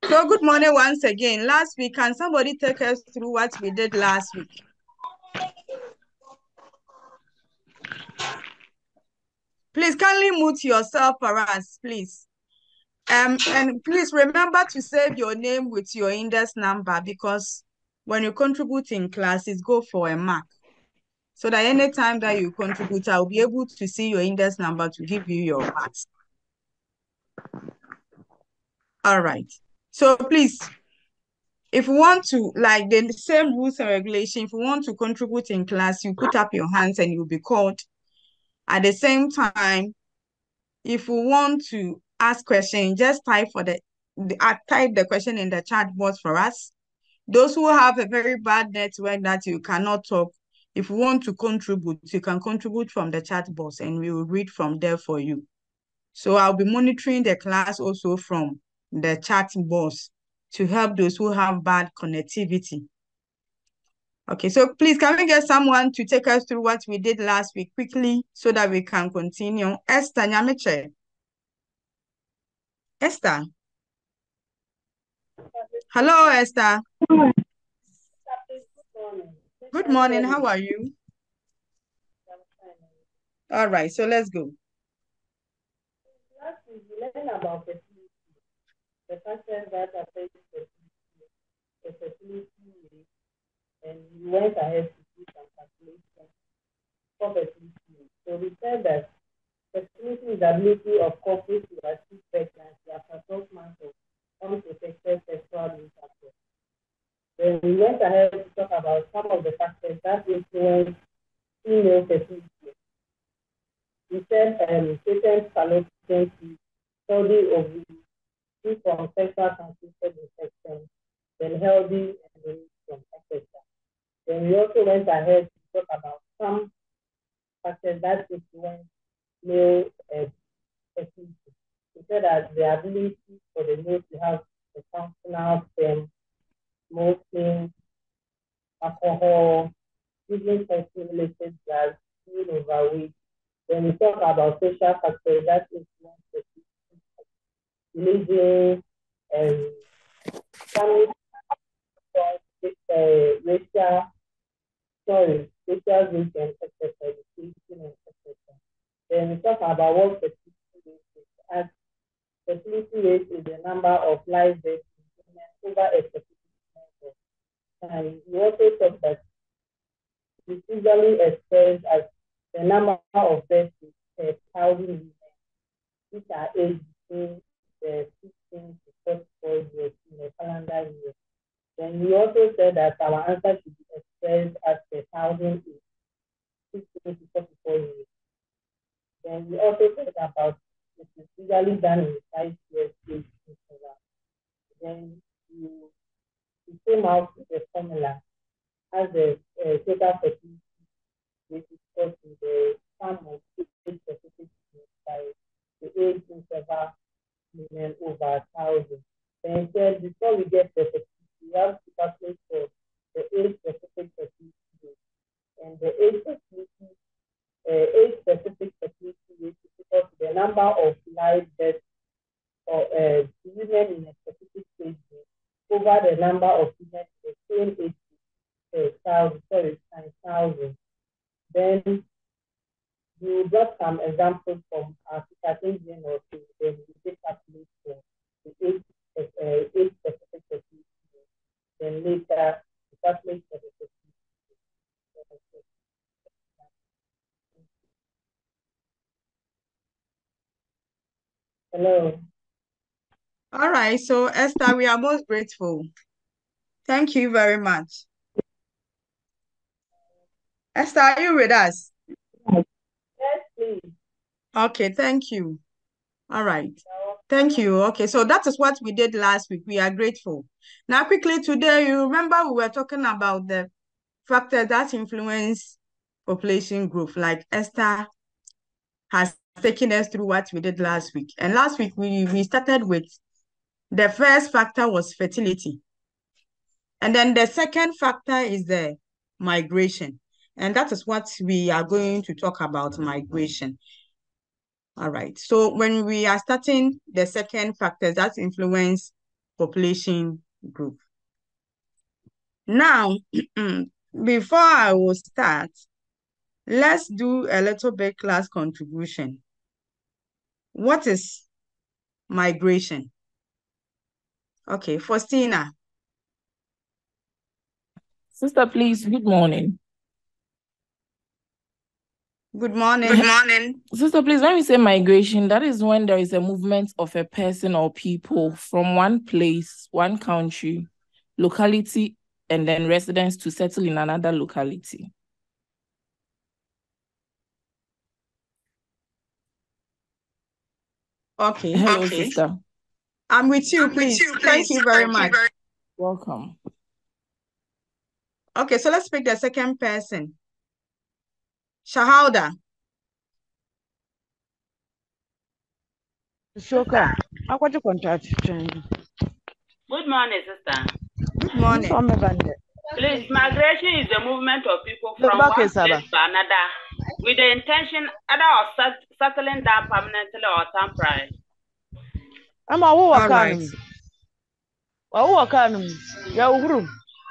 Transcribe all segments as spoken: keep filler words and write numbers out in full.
So good morning once again. Last week, can somebody take us through what we did last week? Please kindly mute yourself for us, please. Um, and please remember to save your name with your index number, because when you contribute in class, it's go for a mark. So that anytime that you contribute, I'll be able to see your index number to give you your marks. All right. So please, if you want to, like the same rules and regulations, if you want to contribute in class, you put up your hands and you'll be called. At the same time, if you want to ask questions, just type for the, the uh, type the question in the chat box for us. Those who have a very bad network that you cannot talk, if you want to contribute, you can contribute from the chat box and we will read from there for you. So I'll be monitoring the class also from the chat box to help those who have bad connectivity. Okay, so please, can we get someone to take us through what we did last week quickly so that we can continue? Esther Nyamiche. Esther. Hello, Esther. Good morning. How are you? All right, so let's go. Last week, we learned about the the factors that affect the fertility, and we went ahead to do some calculations for fertility. So we said that fertility is the ability of couples to achieve pregnancy after twelve months of unprotected sexual intercourse. Then we went ahead to talk about some of the factors that influence female fertility. We said um, patent fallopian tubes, healthy ovaries, free from sexual transmitted infection, then healthy and released from et cetera. Then we also went ahead to talk about some factors that influence male uh, fertility. We said that the ability for the male to have a functional sperm, smoking, alcohol, using sexual-related drugs, being overweight. Then we talk about social factors that influence fertility, religion, and family, uh, racial, sorry, racial group and et cetera, education and et cetera. Then we talk about what fertility rate is. As fertility rate is the number of live births over a specific number. And we also talk that it's usually expressed as the number of births per thousand women, which are aged between the fifteen to forty-four years in a calendar year. Then we also said that our answer should be expressed as a thousand fifteen to forty-four years. Then we also talked about it is usually done in five years age interval. Then you, you came out with a formula as the uh, total fertility which is called to the sum of age specific by the age interval million over a thousand. Then said before we get the fertility, we have to calculate for the age specific fertility rate. And the age fertility uh, age specific fertility rate is equal to the number of live births or uh, women in a specific age group over the number of women in the same age group, uh, thousand, sorry, times thousand. Then you got some examples from our African or two. Then we did calculate for the age, uh, age specific fertility rate. Then later we calculate for the fertility rate. Hello. All right, so Esther, we are most grateful. Thank you very much. Esther, are you with us? Yes, please. Okay, thank you. All right. Thank you. Okay, so that is what we did last week. We are grateful. Now, quickly today, you remember we were talking about the factors that influence population growth, like Esther has taken us through what we did last week. And last week, we, we started with the first factor was fertility. And then the second factor is the migration. And that is what we are going to talk about, migration. All right. So when we are starting the second factor that influence population group. Now, before I will start, let's do a little bit class contribution. What is migration? Okay, Faustina. Sister, please, good morning. Good morning. Good morning. Sister, please, when we say migration, that is when there is a movement of a person or people from one place, one country, locality, and then residents to settle in another locality. Okay. Hello, okay. sister. I'm with you, I'm please. with you, please. Thank you very Thank much. You very... Welcome. Okay, so let's pick the second person. Shahauda. Shoka, how you contact? Good morning, sister. Good morning. Please, migration is the movement of people from one place to another with the intention either of settling down permanently or temporarily. I'm a who can. Oh, can. Yeah,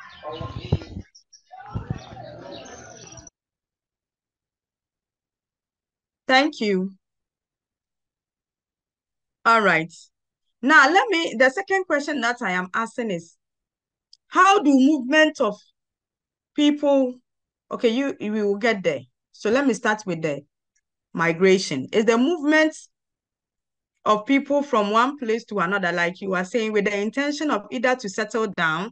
Thank you. All right. Now, let me, the second question that I am asking is, how do movement of people, okay, you, you will get there. So let me start with the migration. Is the movement of people from one place to another, like you are saying, with the intention of either to settle down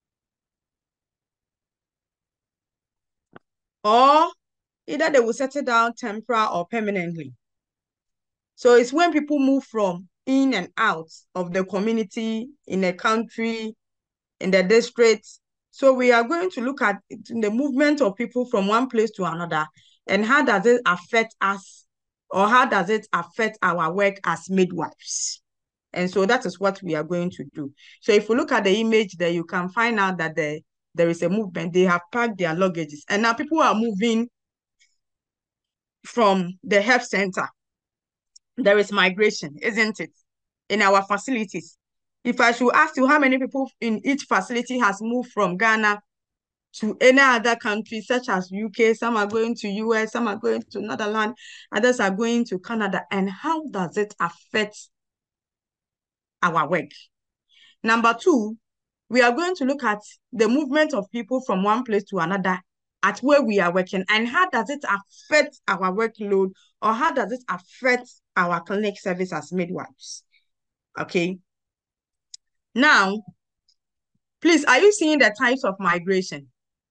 or either they will settle down temporarily or permanently. So it's when people move from in and out of the community, in a country, in the district. So we are going to look at the movement of people from one place to another and how does it affect us, or how does it affect our work as midwives? And so that is what we are going to do. So if you look at the image there, you can find out that the, there is a movement. They have packed their luggages. And now people are moving from the health center. There is migration, isn't it? In our facilities. If I should ask you how many people in each facility has moved from Ghana to any other country, such as U K, some are going to U S, some are going to Netherlands, others are going to Canada, and how does it affect our work? Number two, we are going to look at the movement of people from one place to another at where we are working, and how does it affect our workload, or how does it affect our clinic service as midwives? Okay. Now, please, are you seeing the types of migration?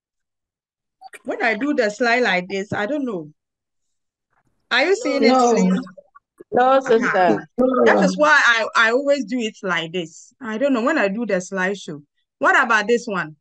When I do the slide like this, I don't know. Are you seeing no. it, please? No, sister. Uh-huh. That is why I, I always do it like this. I don't know when I do the slideshow. What about this one?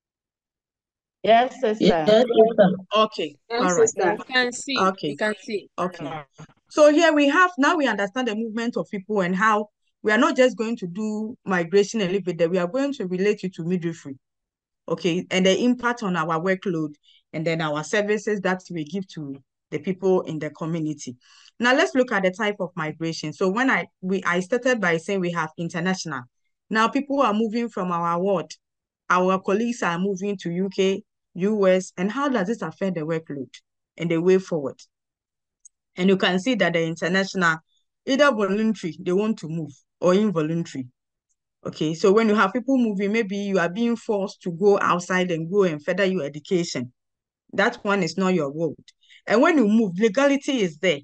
Yes, sister. Yes, sister. Okay. Yes, all right. sister. You can see. Okay. You can see. Okay. So here we have, now we understand the movement of people and how we are not just going to do migration and leave it there. We are going to relate it to midwifery. Okay. And the impact on our workload and then our services that we give to the people in the community. Now let's look at the type of migration. So when I we I started by saying we have international. Now people are moving from our ward. Our colleagues are moving to U K, U S, and how does this affect the workload and the way forward? And you can see that the international, either voluntary, they want to move, or involuntary. Okay, so when you have people moving, maybe you are being forced to go outside and go and further your education. That one is not your road. And when you move, legality is there.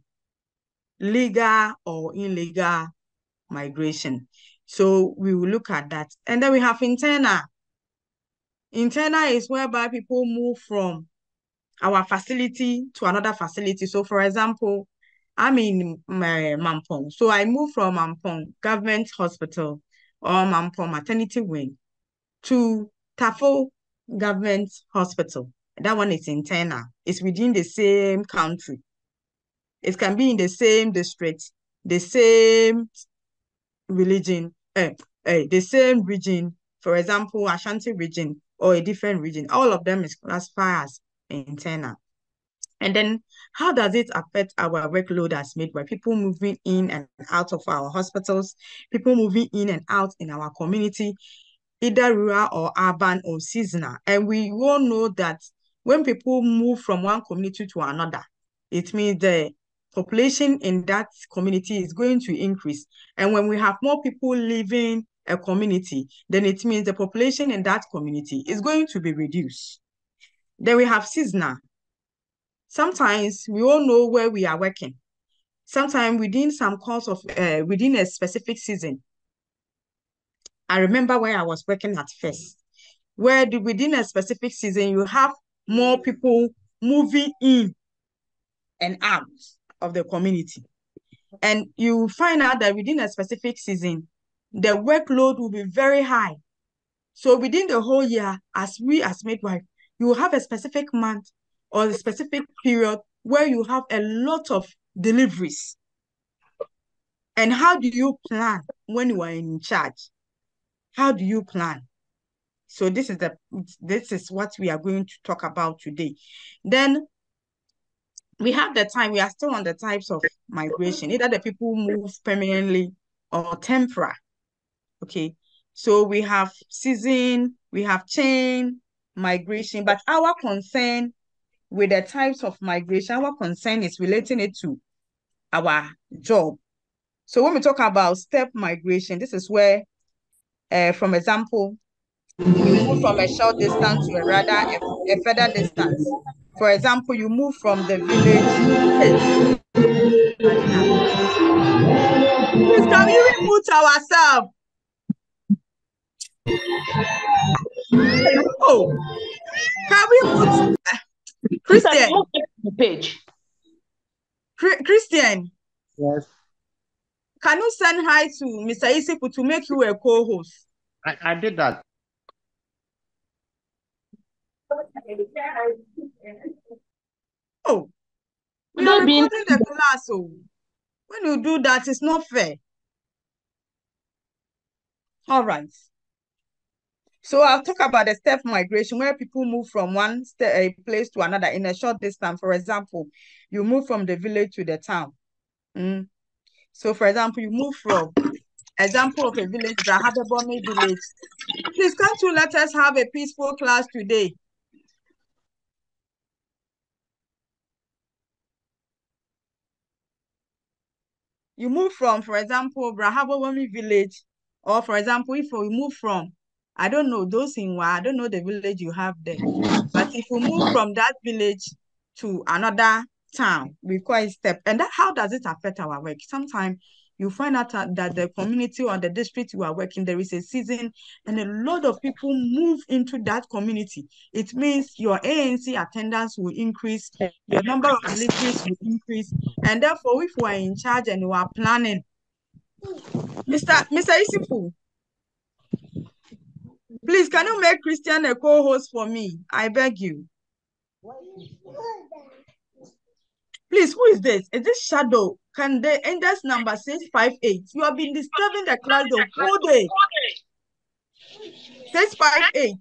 Legal or illegal migration. So we will look at that. And then we have internal. Internal is whereby people move from our facility to another facility. So for example, I'm in Mampong. So I moved from Mampong Government Hospital or Mampong Maternity Wing to Tafo Government Hospital. That one is internal. It's within the same country. It can be in the same district, the same religion, eh, eh, the same region. For example, Ashanti region or a different region. All of them is classified as internal. And then how does it affect our workload as midwife? People moving in and out of our hospitals, people moving in and out in our community, either rural or urban or seasonal. And we all know that when people move from one community to another, it means the population in that community is going to increase. And when we have more people living a community, then it means the population in that community is going to be reduced. Then we have seasonal. Sometimes we all know where we are working. Sometimes within some course of, uh, within a specific season. I remember where I was working at first, where the, within a specific season, you have more people moving in and out of the community. And you find out that within a specific season, the workload will be very high. So within the whole year, as we as midwife, you will have a specific month or a specific period where you have a lot of deliveries. And how do you plan when you are in charge? How do you plan? So this is the this is what we are going to talk about today. Then we have the time, we are still on the types of migration, either the people move permanently or temporary. Okay, so we have season, we have chain migration, but our concern with the types of migration, our concern is relating it to our job. So when we talk about step migration, this is where, uh, from example, you move from a short distance to a rather a, a further distance. For example, you move from the village. Hey, please, can we remove ourselves? Oh, can we move? Christian. The page. Christian. Yes. Can you send hi to Mister Isipu to make you a co-host? I, I did that. Oh, we are recording the class. Oh, when you do that, it's not fair. All right. So I'll talk about the step migration, where people move from one a place to another in a short distance. For example, you move from the village to the town. Mm. So, for example, you move from, example of a village, Boahemaa village. Please, can't you let us have a peaceful class today? You move from, for example, Boahemaa village, or for example, if we move from, I don't know, those in Wa, I don't know the village you have there. But if we move from that village to another town, we call it step. And that, how does it affect our work? Sometimes you find out that the community or the district you are working, there is a season and a lot of people move into that community. It means your A N C attendance will increase, your number of deliveries will increase. And therefore, if we are in charge and we are planning, Mister Mister Isipu, please, can you make Christian a co-host for me? I beg you. Please, who is this? Is this Shadow? Can the index number six five eight? You have been disturbing the class the whole day. six five eight.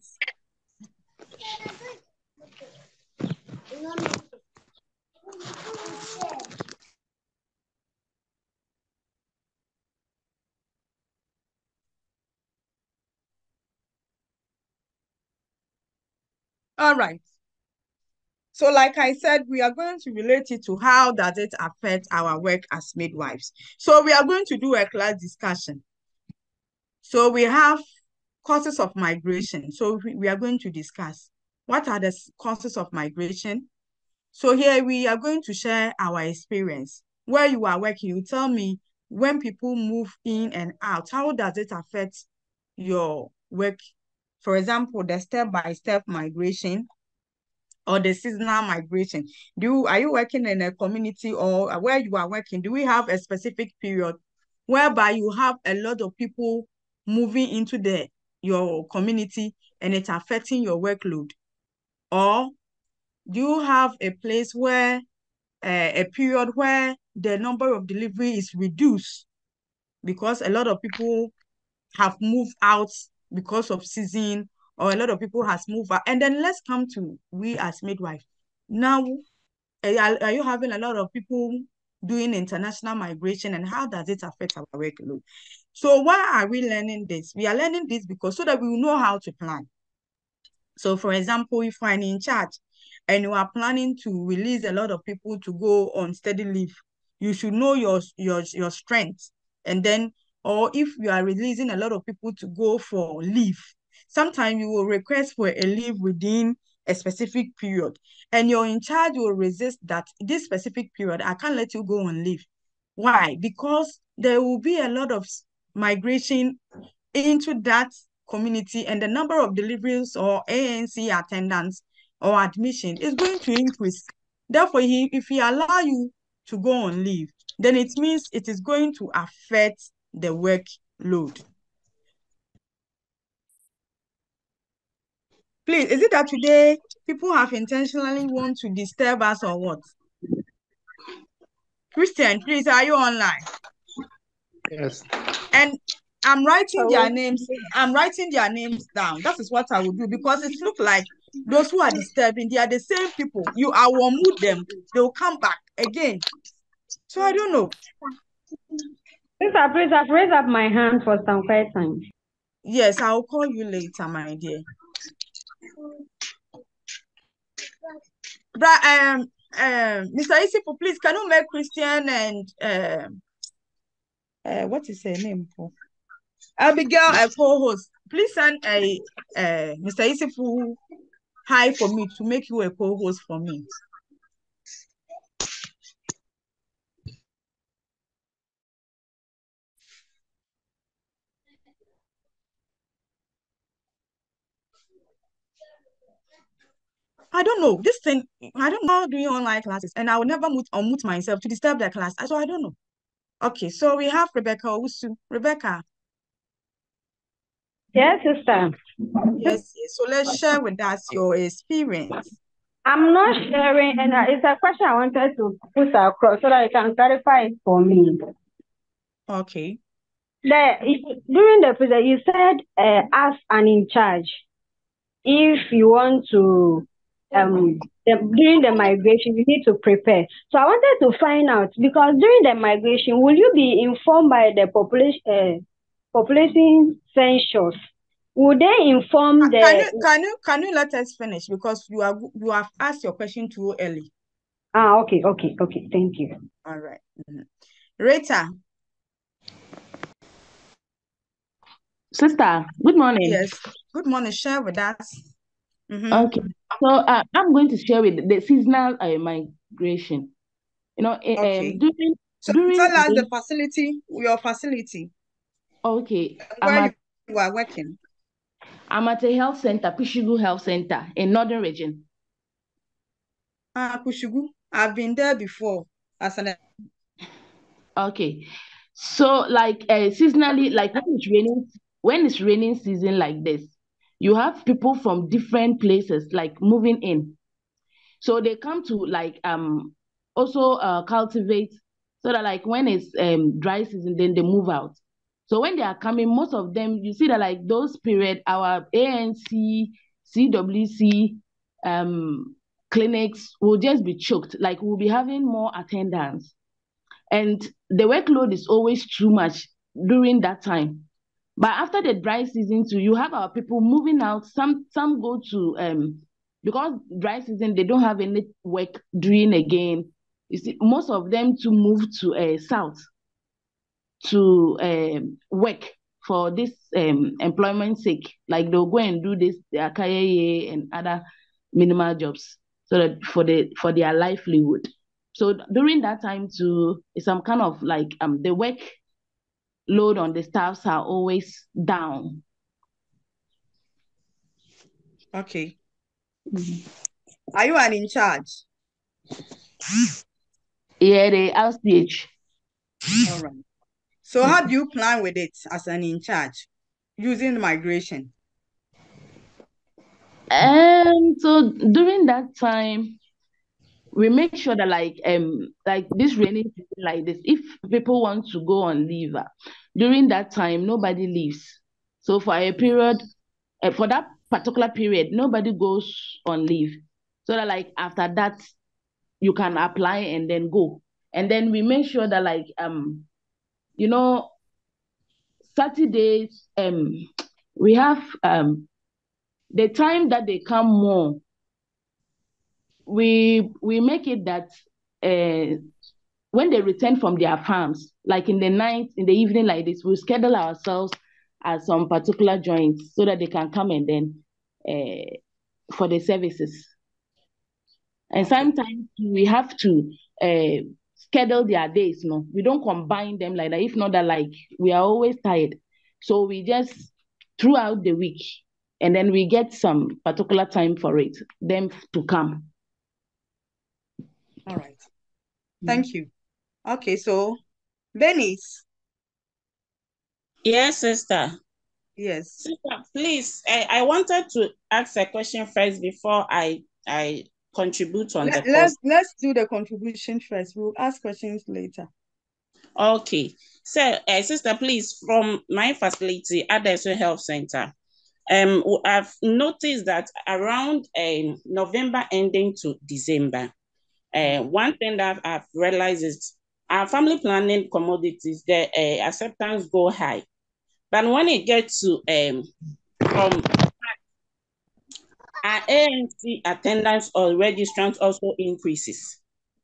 All right. So like I said, we are going to relate it to how does it affect our work as midwives. So we are going to do a class discussion. So we have causes of migration. So we are going to discuss what are the causes of migration. So here we are going to share our experience. Where you are working, you tell me when people move in and out, how does it affect your work? For example, the step-by-step migration or the seasonal migration. Do are you working in a community or where you are working? Do we have a specific period whereby you have a lot of people moving into the your community and it's affecting your workload? Or do you have a place where uh, a period where the number of delivery is reduced because a lot of people have moved out because of season, or a lot of people has moved out? And then let's come to we as midwife. Now, Are, are you having a lot of people doing international migration, and how does it affect our workload? So why are we learning this? We are learning this because so that we will know how to plan. So for example, if you're in charge and you are planning to release a lot of people to go on steady leave, you should know your, your, your strengths. And then, or if you are releasing a lot of people to go for leave, sometimes you will request for a leave within a specific period, and your in charge will resist that this specific period, I can't let you go on leave. Why? Because there will be a lot of migration into that community, and the number of deliveries or A N C attendance or admission is going to increase. Therefore, he, if he allow you to go on leave, then it means it is going to affect the workload. Please, is it that today people have intentionally want to disturb us or what? Christian, please, are you online? Yes. And I'm writing their names. I'm writing their names down. That is what I will do, because it looks like those who are disturbing, they are the same people. You I will move them. They will come back again. So I don't know. Sister, please, I've raised up my hand for some questions. Yes, I will call you later, my dear. But um um Mister Isipo, please, can you make Christian and um uh, what is her name for? Abigail a co-host. Please send a uh Mister Isipo hi for me to make you a co-host for me. I don't know. This thing, I don't know how doing online classes, and I will never mute, unmute myself to disturb the class. So I don't know. Okay, so we have Rebecca Owusu. Rebecca. Yes, sister. Yes, yes. So let's share with us your experience. I'm not sharing, and uh, it's a question I wanted to put across so that you can clarify it for me. Okay. The, during the presentation, you said, uh, as an in charge, if you want to, um, the, during the migration, you need to prepare. So I wanted to find out, because during the migration, will you be informed by the population, uh, population census? Would they inform the? Can you can you can you let us finish, because you are you have asked your question too early. Ah, okay, okay, okay. Thank you. All right. Mm-hmm. Rita. Sister, good morning. Yes. Good morning. Share with us. Mm-hmm. Okay. So uh, I'm going to share with the seasonal uh, migration. You know, okay. um, during so during tell us the, the facility, your facility. Okay. Where I'm at, you are working. I'm at a health center, Pushugu Health Center in Northern Region. Ah, Pushugu. I've been there before. As an Okay. So like uh, seasonally, like when it's raining, when it's raining season like this, you have people from different places like moving in. So they come to like um also uh, cultivate, so that like when it's um dry season, then they move out. So when they are coming, most of them, you see that like those period, our A N C, C W C um clinics will just be choked. Like we'll be having more attendance. And the workload is always too much during that time. But after the dry season too, you have our people moving out. Some some go to um because dry season they don't have any work doing again. You see, most of them to move to uh, south to um, work for this um, employment sake. Like they'll go and do this, their Akayeye and other minimal jobs, so that for the for their livelihood. So during that time too, it's some kind of like um the work load on the staffs are always down. Okay. Mm-hmm. Are you an in charge? Yeah, the L C H. All right. So how do you plan with it as an in charge using migration? And so during that time, we make sure that like um like this raining season like this, if people want to go on leave, uh, during that time nobody leaves. So for a period, uh, for that particular period, nobody goes on leave. So that like after that, you can apply and then go. And then we make sure that, like, um, you know, Saturdays, um, we have um, the time that they come more, we we make it that uh, when they return from their farms, like in the night, in the evening like this, we schedule ourselves at some particular joints so that they can come and then uh, for the services. And okay. Sometimes we have to uh, schedule their days, no? We don't combine them like that. If not that, like, we are always tired. So we just, throughout the week, and then we get some particular time for it, them to come. All right. Thank you. Okay, so Venice. Yes, sister. Yes. Sister, please, I, I wanted to ask a question first before I I contribute on Let, the let's post. let's do the contribution first. We'll ask questions later. Okay. So, uh, sister, please, from my facility at the Health Center, um, I've noticed that around um, November ending to December, uh, one thing that I've realized is our family planning commodities, the uh, acceptance go high. But when it gets to um, from our A N C attendance or registrants also increases.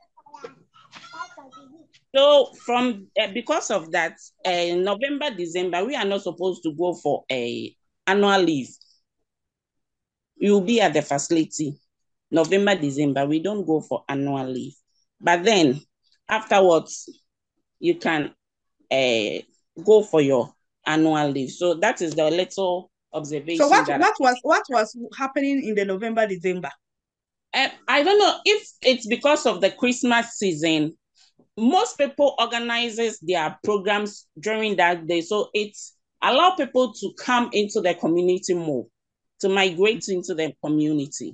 So from uh, because of that, uh, November, December, we are not supposed to go for a annual leave. You'll be at the facility. November, December, we don't go for annual leave. But then afterwards, you can uh, go for your annual leave. So that is the little observation. So what that what was what was happening in the November, December? Uh, I don't know if it's because of the Christmas season. Most people organizes their programs during that day. So it's allow people to come into the community more, to migrate into the community.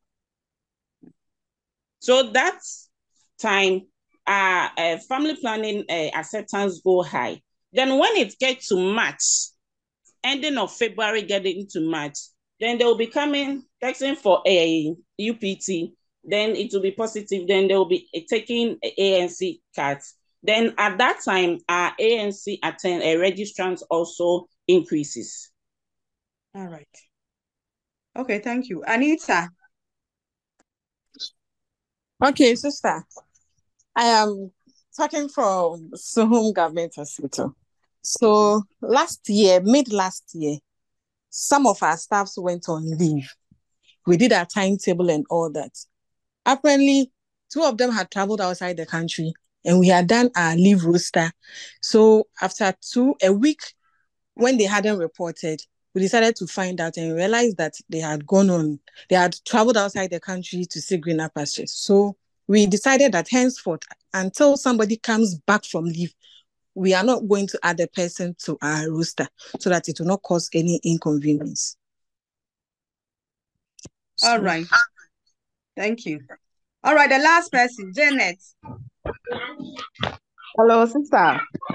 So that time, uh, uh, family planning uh, acceptance go high. Then when it gets to March, ending of February, getting into March, then they will be coming, texting for a U P T, then it will be positive, then they will be taking A N C cards. Then at that time, our A N C attend a registrants also increases. All right. Okay, thank you. Anita. Okay, sister. I am talking from Suhum Government Hospital. So last year, mid last year, some of our staffs went on leave. We did our timetable and all that. Apparently, two of them had traveled outside the country and we had done our leave roster. So after two, a week, when they hadn't reported, we decided to find out and realized that they had gone on, they had traveled outside the country to see greener pastures. So we decided that henceforth, until somebody comes back from leave, we are not going to add the person to our roster so that it will not cause any inconvenience. All so, right. Thank you. All right, the last person, Janet. Hello, sister.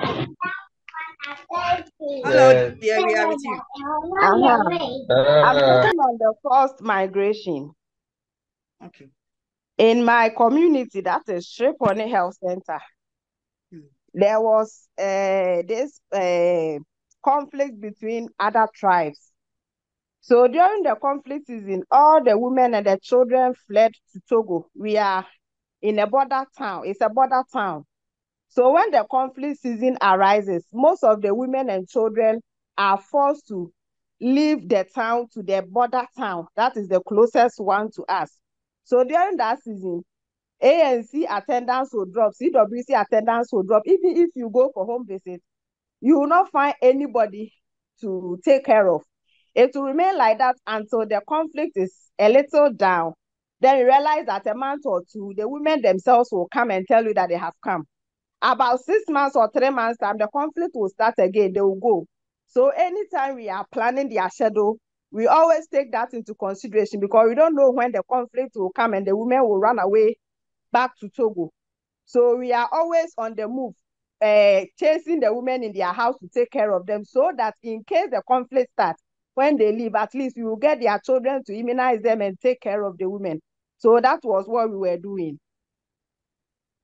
Hello, yes. Dear, we are with you. Uh-huh. Uh, I'm talking on the first migration. Okay. In my community, that is Shrepone Health Center, hmm. there was uh, this uh, conflict between other tribes. So during the conflict season, all the women and the children fled to Togo. We are in a border town. It's a border town. So when the conflict season arises, most of the women and children are forced to leave the town to the border town. That is the closest one to us. So during that season, A N C attendance will drop, C W C attendance will drop. Even if you go for home visit, you will not find anybody to take care of. It will remain like that until the conflict is a little down. Then you realize that a month or two, the women themselves will come and tell you that they have come. About six months or three months time, the conflict will start again, they will go. So anytime we are planning their schedule, we always take that into consideration because we don't know when the conflict will come and the women will run away back to Togo. So we are always on the move, uh, chasing the women in their house to take care of them so that in case the conflict starts, when they leave, at least we will get their children to immunize them and take care of the women. So that was what we were doing.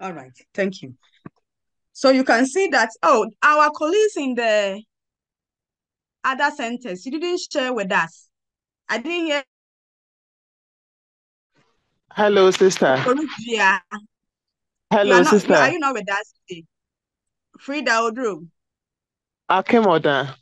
All right, thank you. So you can see that, oh, our colleagues in the other centers, you didn't share with us. I didn't hear. Hello, sister. Yeah. Hello, you are not, sister. You, are you not with us today? Frida Odro. Akemoda.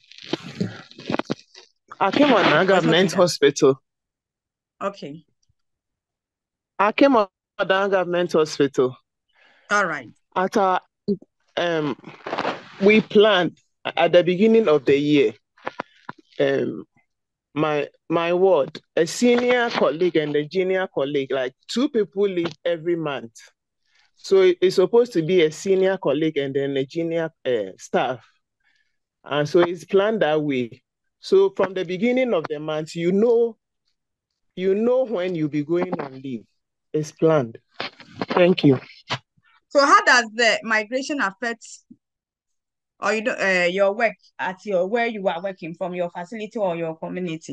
Akemoda Government Hospital. Okay. Akemoda Government Hospital. All right. At our, um, we planned at the beginning of the year. Um, my my ward, a senior colleague and a junior colleague, like two people leave every month. So it, it's supposed to be a senior colleague and then a junior uh, staff. And so it's planned that way. So from the beginning of the month, you know, you know when you'll be going on leave. It's planned. Thank you. So how does the migration affect or you do, uh, your work at your where you are working from your facility or your community?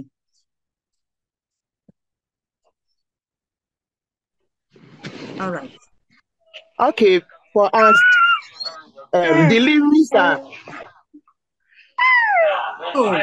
All right. Okay, for us, um, deliveries are. Oh.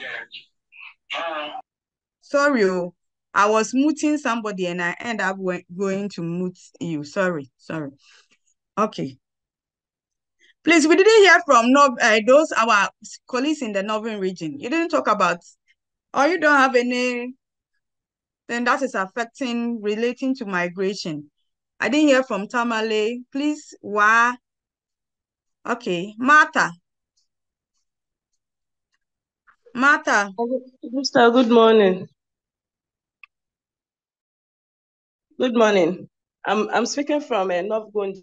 Sorry, I was muting somebody and I end up going to mute you. Sorry, sorry. Okay. Please, we didn't hear from no, uh, those our colleagues in the northern region. You didn't talk about, or you don't have any, then that is affecting, relating to migration. I didn't hear from Tamale. Please, why? Okay, Martha. Martha. Mister Good morning. Good morning. I'm I'm speaking from a uh, North Gonja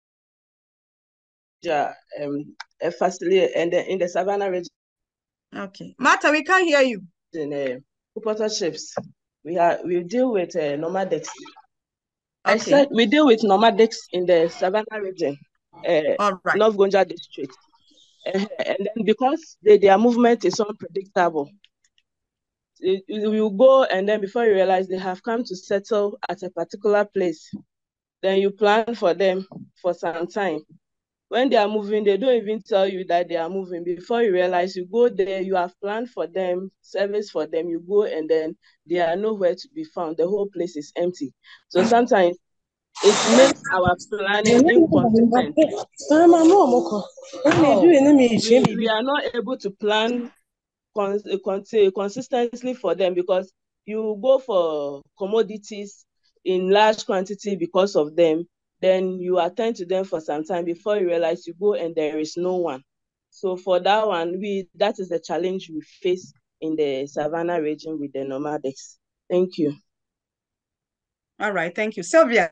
um a facility and in, in the Savannah region. Okay, Martha, we can't hear you. In uh, reporter ships, we are we deal with uh, nomadics. Okay. I said we deal with nomadics in the Savannah region, uh, All right. North Gonja district, uh, and then because they, their movement is unpredictable. You will go and then before you realize they have come to settle at a particular place. Then you plan for them for some time. When they are moving, they don't even tell you that they are moving. Before you realize, you go there, you have planned for them, service for them, you go and then they are nowhere to be found. The whole place is empty. So sometimes it makes our planning inconsistent. Oh. We, we are not able to plan cons consistently for them because you go for commodities in large quantity because of them, then you attend to them for some time before you realize you go and there is no one. So for that one, we that is the challenge we face in the Savannah region with the nomadics. Thank you. All right, thank you. Sylvia.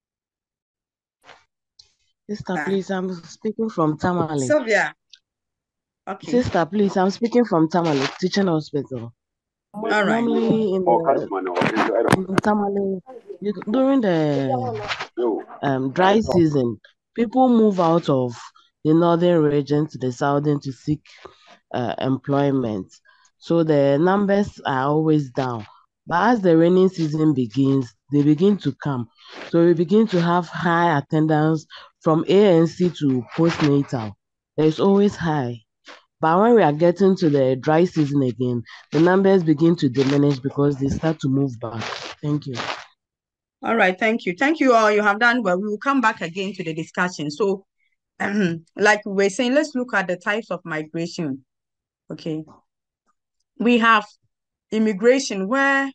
Sister, please, I'm speaking from Tamale. Sylvia. Okay. Sister, please, I'm speaking from Tamale Teaching Hospital. All right. Normally in, the, in Tamale, you, during the um, dry season, people move out of the northern region to the southern to seek uh, employment. So the numbers are always down. But as the rainy season begins, they begin to come. So we begin to have high attendance from A N C to postnatal. There's always high. But when we are getting to the dry season again, the numbers begin to diminish because they start to move back. Thank you. All right, thank you. Thank you all. You have done well. We will come back again to the discussion. So, um, like we were saying, let's look at the types of migration. Okay. We have immigration where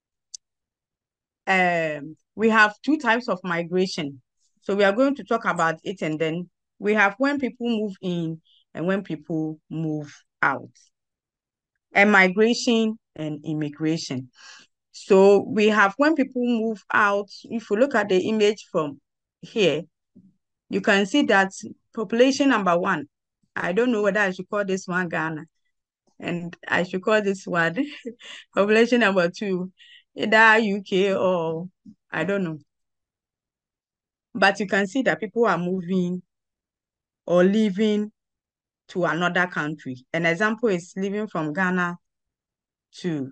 um, we have two types of migration. So we are going to talk about it, and then we have when people move in and when people move out. And migration and immigration. So we have when people move out, if you look at the image from here, you can see that population number one, I don't know whether I should call this one Ghana, and I should call this one population number two, either U K or I don't know. But you can see that people are moving or leaving to another country. An example is leaving from Ghana to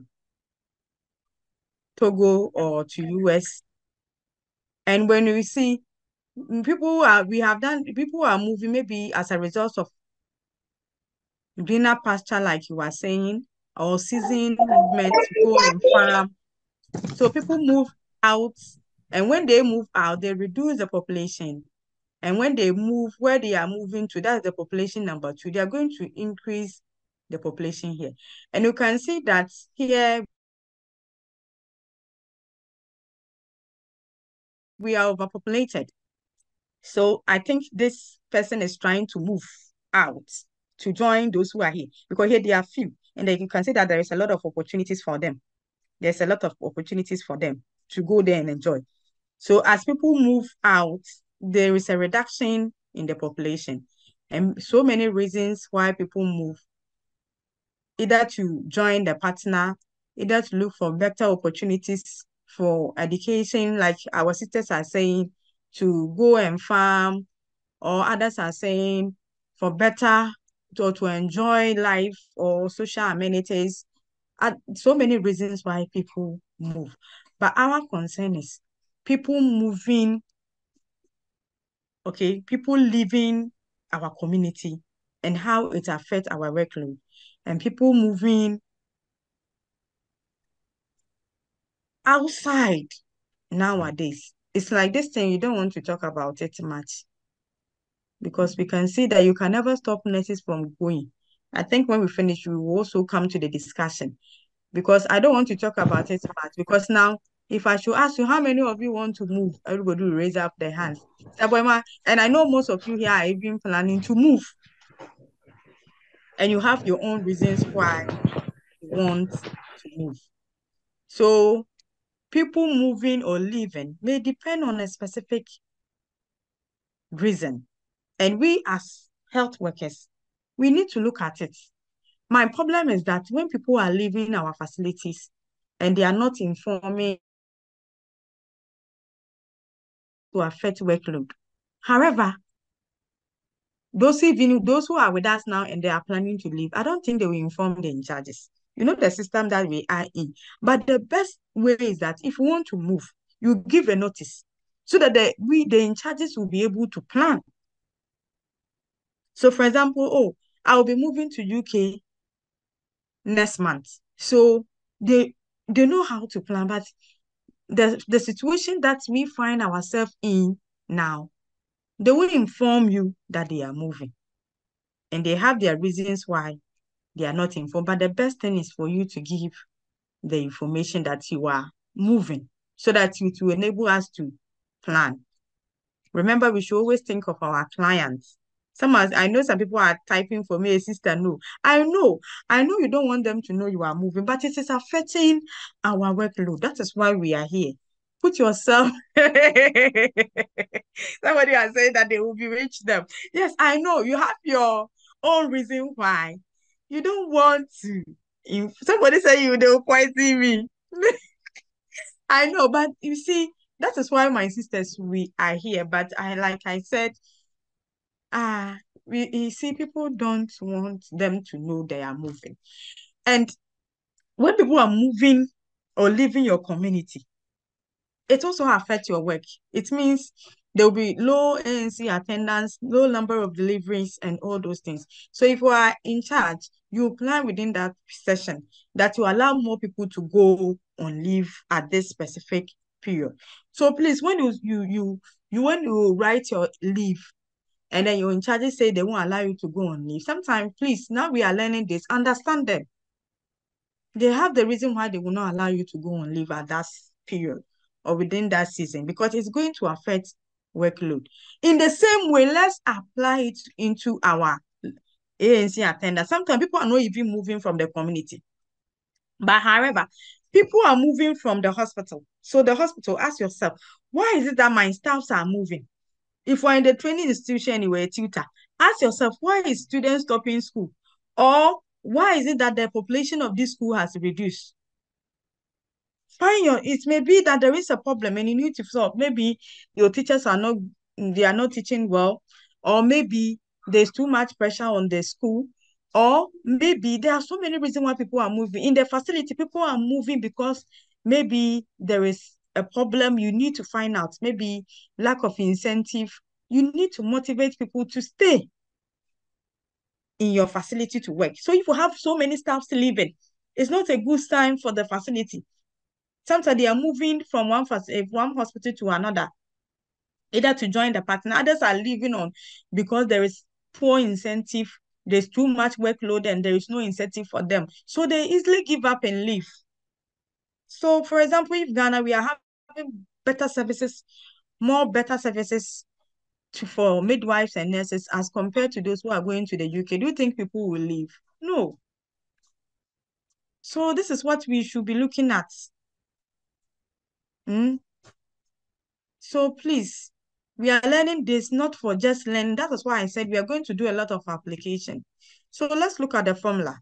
Togo or to U S. And when we see people are, we have done, people are moving maybe as a result of greener pasture, like you were saying, or season movement to go and farm. So people move out, and when they move out, they reduce the population. And when they move where they are moving to, that's the population number two, they are going to increase the population here. And you can see that here we are overpopulated. So I think this person is trying to move out to join those who are here, because here they are few, and then you can see that there is a lot of opportunities for them. There's a lot of opportunities for them to go there and enjoy. So as people move out, there is a reduction in the population, and so many reasons why people move, either to join the partner, either to look for better opportunities for education, like our sisters are saying, to go and farm, or others are saying for better, to, to enjoy life or social amenities. Uh, so many reasons why people move. But our concern is people moving, okay, people leaving our community and how it affects our workload, and people moving outside nowadays. It's like this thing, you don't want to talk about it much, because we can see that you can never stop nurses from going. I think when we finish, we will also come to the discussion, because I don't want to talk about it much, because now, if I should ask you, how many of you want to move? Everybody will raise up their hands. Boahemaa, and I know most of you here are even planning to move, and you have your own reasons why you want to move. So people moving or leaving may depend on a specific reason. And we as health workers, we need to look at it. My problem is that when people are leaving our facilities and they are not informing to affect workload. However, those even those who are with us now and they are planning to leave, I don't think they will inform the in charges. You know the system that we are in. But the best way is that if you want to move, you give a notice so that the we the in charges will be able to plan. So, for example, oh, I'll be moving to U K next month. So they they know how to plan, but the the situation that we find ourselves in now, they will inform you that they are moving, and they have their reasons why they are not informed. But the best thing is for you to give the information that you are moving, so that it will enable us to plan. Remember, we should always think of our clients. Some are, I know some people are typing for me, a sister, no. I know, I know you don't want them to know you are moving, but it is affecting our workload. That is why we are here. Put yourself. Somebody has said that they will bewitch them. Yes, I know you have your own reason why you don't want to. If somebody say you, they will poison me. I know, but you see, that is why my sisters, we are here. But I, like I said, ah, we you see, people don't want them to know they are moving. And when people are moving or leaving your community, it also affects your work. It means there will be low A N C attendance, low number of deliveries, and all those things. So if you are in charge, you plan within that session that you allow more people to go on leave at this specific period. So please, when you you you you when you write your leave, and then your in charge say they won't allow you to go on leave, sometimes, please, now we are learning this, understand them. They have the reason why they will not allow you to go on leave at that period or within that season, because it's going to affect workload. In the same way, let's apply it into our A N C attendance. Sometimes people are not even moving from the community. But however, people are moving from the hospital. So the hospital, ask yourself, why is it that my staffs are moving? If we're in the training institution, you were a tutor, ask yourself, why is students stopping school? Or why is it that the population of this school has reduced? Find your, it may be that there is a problem and you need to solve. Maybe your teachers are not, they are not teaching well, or maybe there's too much pressure on the school, or maybe there are so many reasons why people are moving. In the facility, people are moving because maybe there is a problem, you need to find out, maybe lack of incentive. You need to motivate people to stay in your facility to work. So if you have so many staffs leaving, it's not a good sign for the facility. Sometimes they are moving from one, one hospital to another, either to join the partner. Others are leaving on because there is poor incentive, there's too much workload, and there is no incentive for them. So they easily give up and leave. So, for example, if Ghana, we are having better services, more better services to, for midwives and nurses as compared to those who are going to the U K, do you think people will leave? No. So this is what we should be looking at. Mm? So please, we are learning this not for just learning. That is why I said we are going to do a lot of application. So let's look at the formula.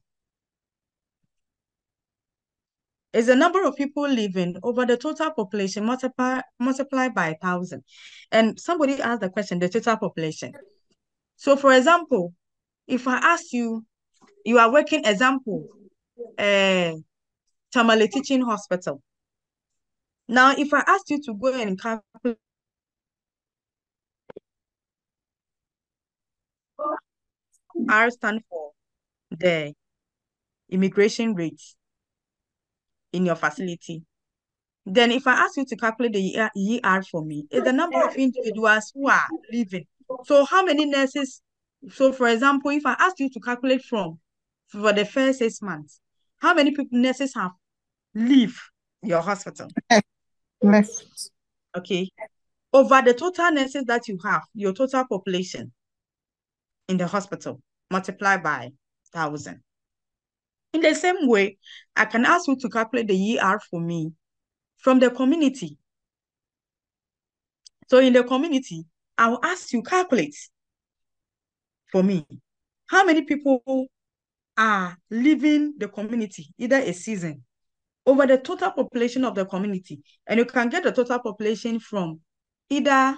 Is the number of people living over the total population multiply, multiplied by a thousand. And somebody asked the question, the total population. So for example, if I ask you, you are working, example, uh, Tamale Teaching Hospital. Now, if I ask you to go and calculate, R stand for the immigration rate in your facility. Then if I ask you to calculate the E R for me, it's the number of individuals who are living. So how many nurses? So for example, if I ask you to calculate from for the first six months, how many people nurses have leave your hospital? Left. Okay. Over the total nurses that you have, your total population in the hospital, multiply by thousand. In the same way, I can ask you to calculate the E R for me from the community. So in the community, I'll ask you calculate for me how many people are leaving the community, either a season, over the total population of the community. And you can get the total population from either,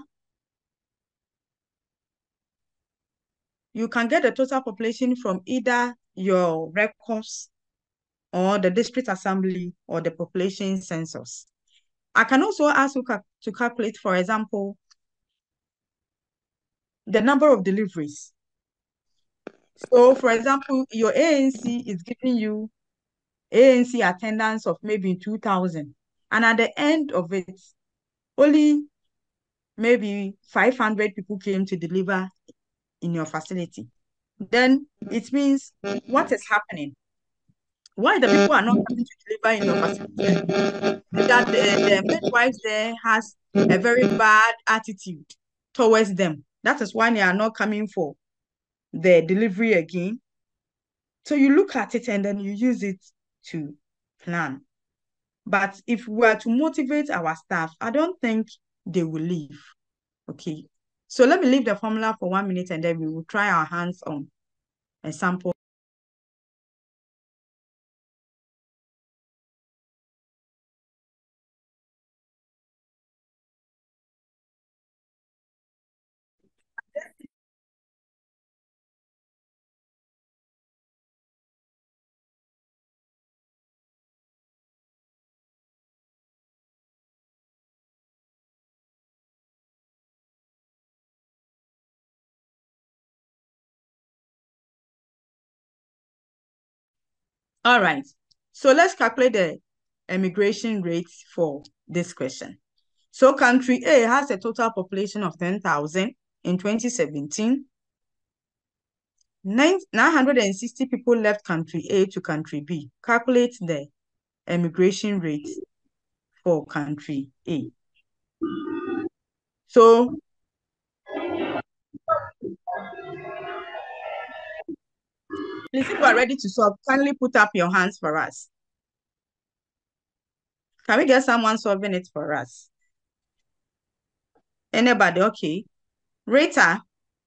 you can get the total population from either your records or the district assembly or the population census. I can also ask you to calculate, for example, the number of deliveries. So, for example, your A N C is giving you A N C attendance of maybe two thousand. And at the end of it, only maybe five hundred people came to deliver in your facility. Then it means what is happening? Why the people are not coming to deliver in your facility? That the, the midwives there has a very bad attitude towards them. That is why they are not coming for the delivery again. So you look at it and then you use it to plan. But if we are to motivate our staff, I don't think they will leave. Okay. So let me leave the formula for one minute and then we will try our hands on a sample. All right. So let's calculate the immigration rate for this question. So country A has a total population of ten thousand in twenty seventeen. nine hundred sixty people left country A to country B. Calculate the immigration rate for country A. So please, if you are ready to solve, kindly put up your hands for us. Can we get someone solving it for us? Anybody? Okay. Rita?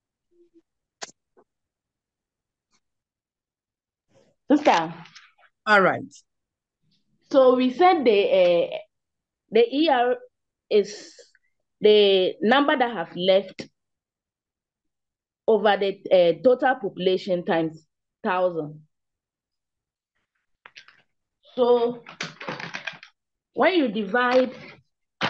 Sister. All right. So we said the uh, the E R is the number that have left over the uh, total population times thousand. So when you divide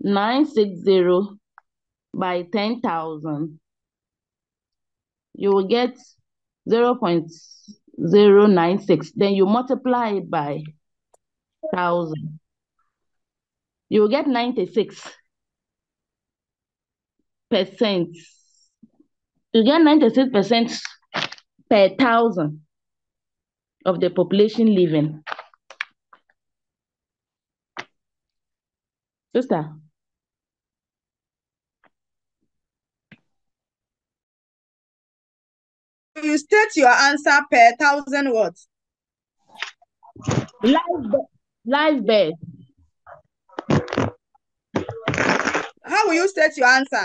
nine six zero by ten thousand, you will get zero point zero nine six. Then you multiply it by one thousand. You will get ninety-six percent. You get ninety-six percent per thousand of the population living. Sister. You state your answer per thousand what? Live, live birth. How will you state your answer?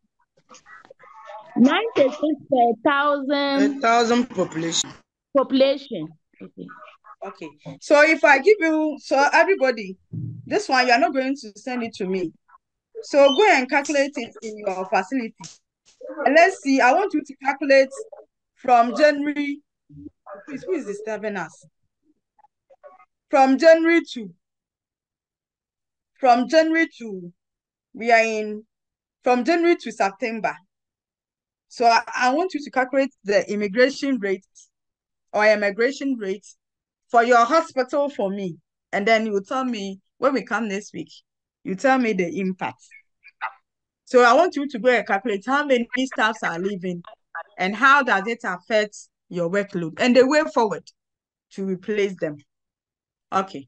ninety-six per thousand. A thousand population. Population. Okay. Okay. So if I give you, so everybody, this one, you are not going to send it to me. So go and calculate it in your facility. And let's see, I want you to calculate from January, please, who is disturbing us? From January to, from January to, we are in, from January to September. So I, I want you to calculate the immigration rate or immigration rate for your hospital for me. And then you will tell me, when we come next week, you tell me the impact. So I want you to go and calculate how many staffs are leaving and how does it affect your workload and the way forward to replace them. Okay.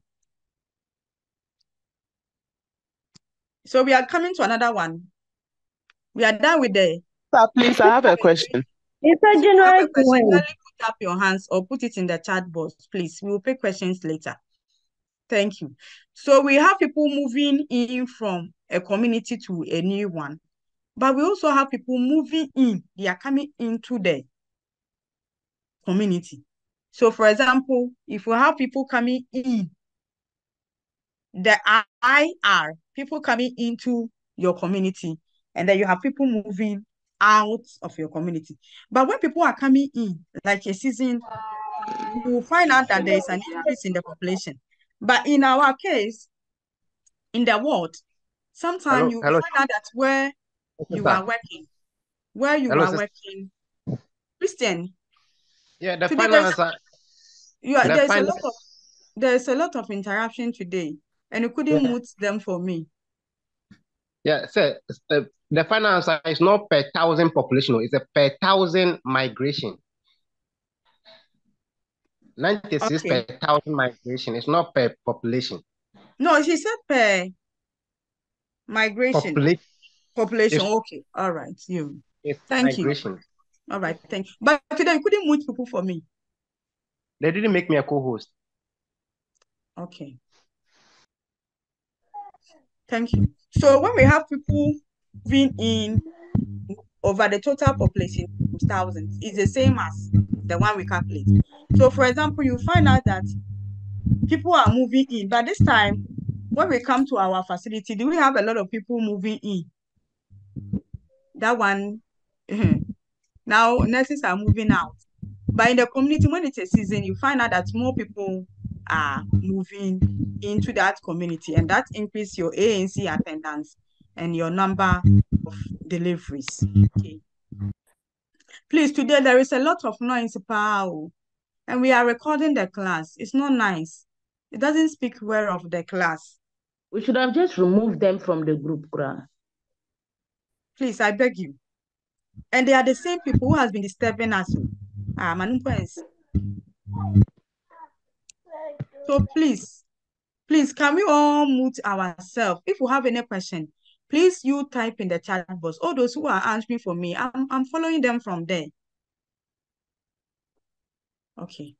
So we are coming to another one. We are done with the... Sir, please, I have a question. It's a general question. Put up your hands or put it in the chat box, please. We will pick questions later. Thank you. So we have people moving in from a community to a new one. But we also have people moving in. They are coming into the community. So for example, if we have people coming in, the I R, people coming into your community, and then you have people moving out of your community. But when people are coming in, like a season, you will find out that there is an increase in the population. But in our case, in the world, sometimes you hello. find out that where okay, you sir. are working, where you hello, are sister. working, Christian. Yeah, the today finance. You are, the there's finance. a lot of there's a lot of interruption today, and you couldn't Yeah. mute them for me. Yeah, sir. Uh, the finance is not per thousand population; it's a per thousand migration. Ninety-six Okay. per thousand migration. It's not per population. No, she said per migration. Population. Population. It's, Okay. All right. You. it's Thank migration. you. All right. Thank you. But today you couldn't mute people for me. They didn't make me a co-host. Okay. Thank you. So when we have people being in over the total population, thousands, is the same as the one we calculate. So for example, you find out that people are moving in, but this time, when we come to our facility, do we have a lot of people moving in? That one, now nurses are moving out. But in the community, when it's a season, you find out that more people are moving into that community, and that increase your A N C attendance and your number of deliveries. Okay. Please, today there is a lot of noise, Pao, and we are recording the class. It's not nice. It doesn't speak well of the class. We should have just removed them from the group, Gra. Please, I beg you. And they are the same people who has been disturbing us. Ah, Manumpa. So please, please, can we all mute ourselves? If you have any question, please you type in the chat box. All those who are answering for me, I'm, I'm following them from there. Okay.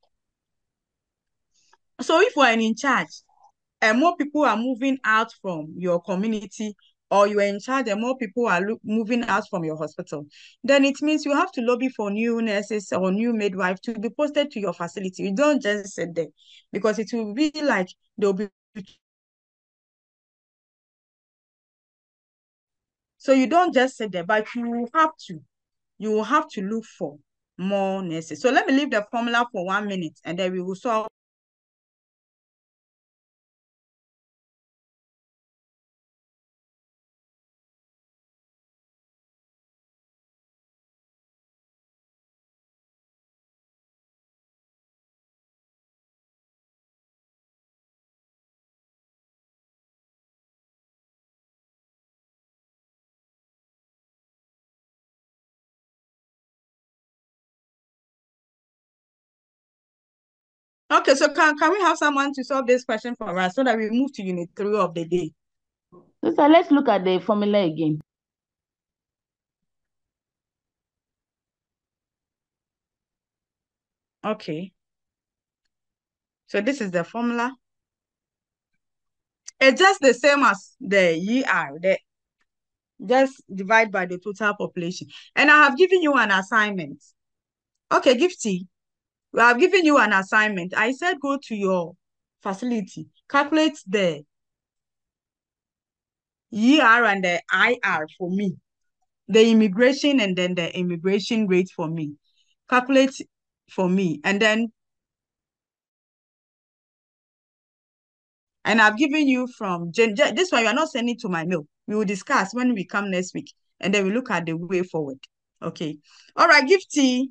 So if we're in charge, and more people are moving out from your community, or you are in charge and more people are moving out from your hospital, then it means you have to lobby for new nurses or new midwife to be posted to your facility. You don't just sit there, because it will be like they'll be... So you don't just sit there, but you have to. You will have to look for more nurses. So let me leave the formula for one minute, and then we will solve. Okay, so can, can we have someone to solve this question for us so that we move to unit three of the day? So let's look at the formula again. Okay. So this is the formula. It's just the same as the E R, the just divide by the total population. And I have given you an assignment. Okay, Gifty, we have given you an assignment. I said go to your facility, calculate the E R and the I R for me, the immigration and then the immigration rate for me. Calculate for me, and then and I've given you from Jen. This one you are not sending to my mail. We will discuss when we come next week, and then we look at the way forward. Okay. All right, Gifty.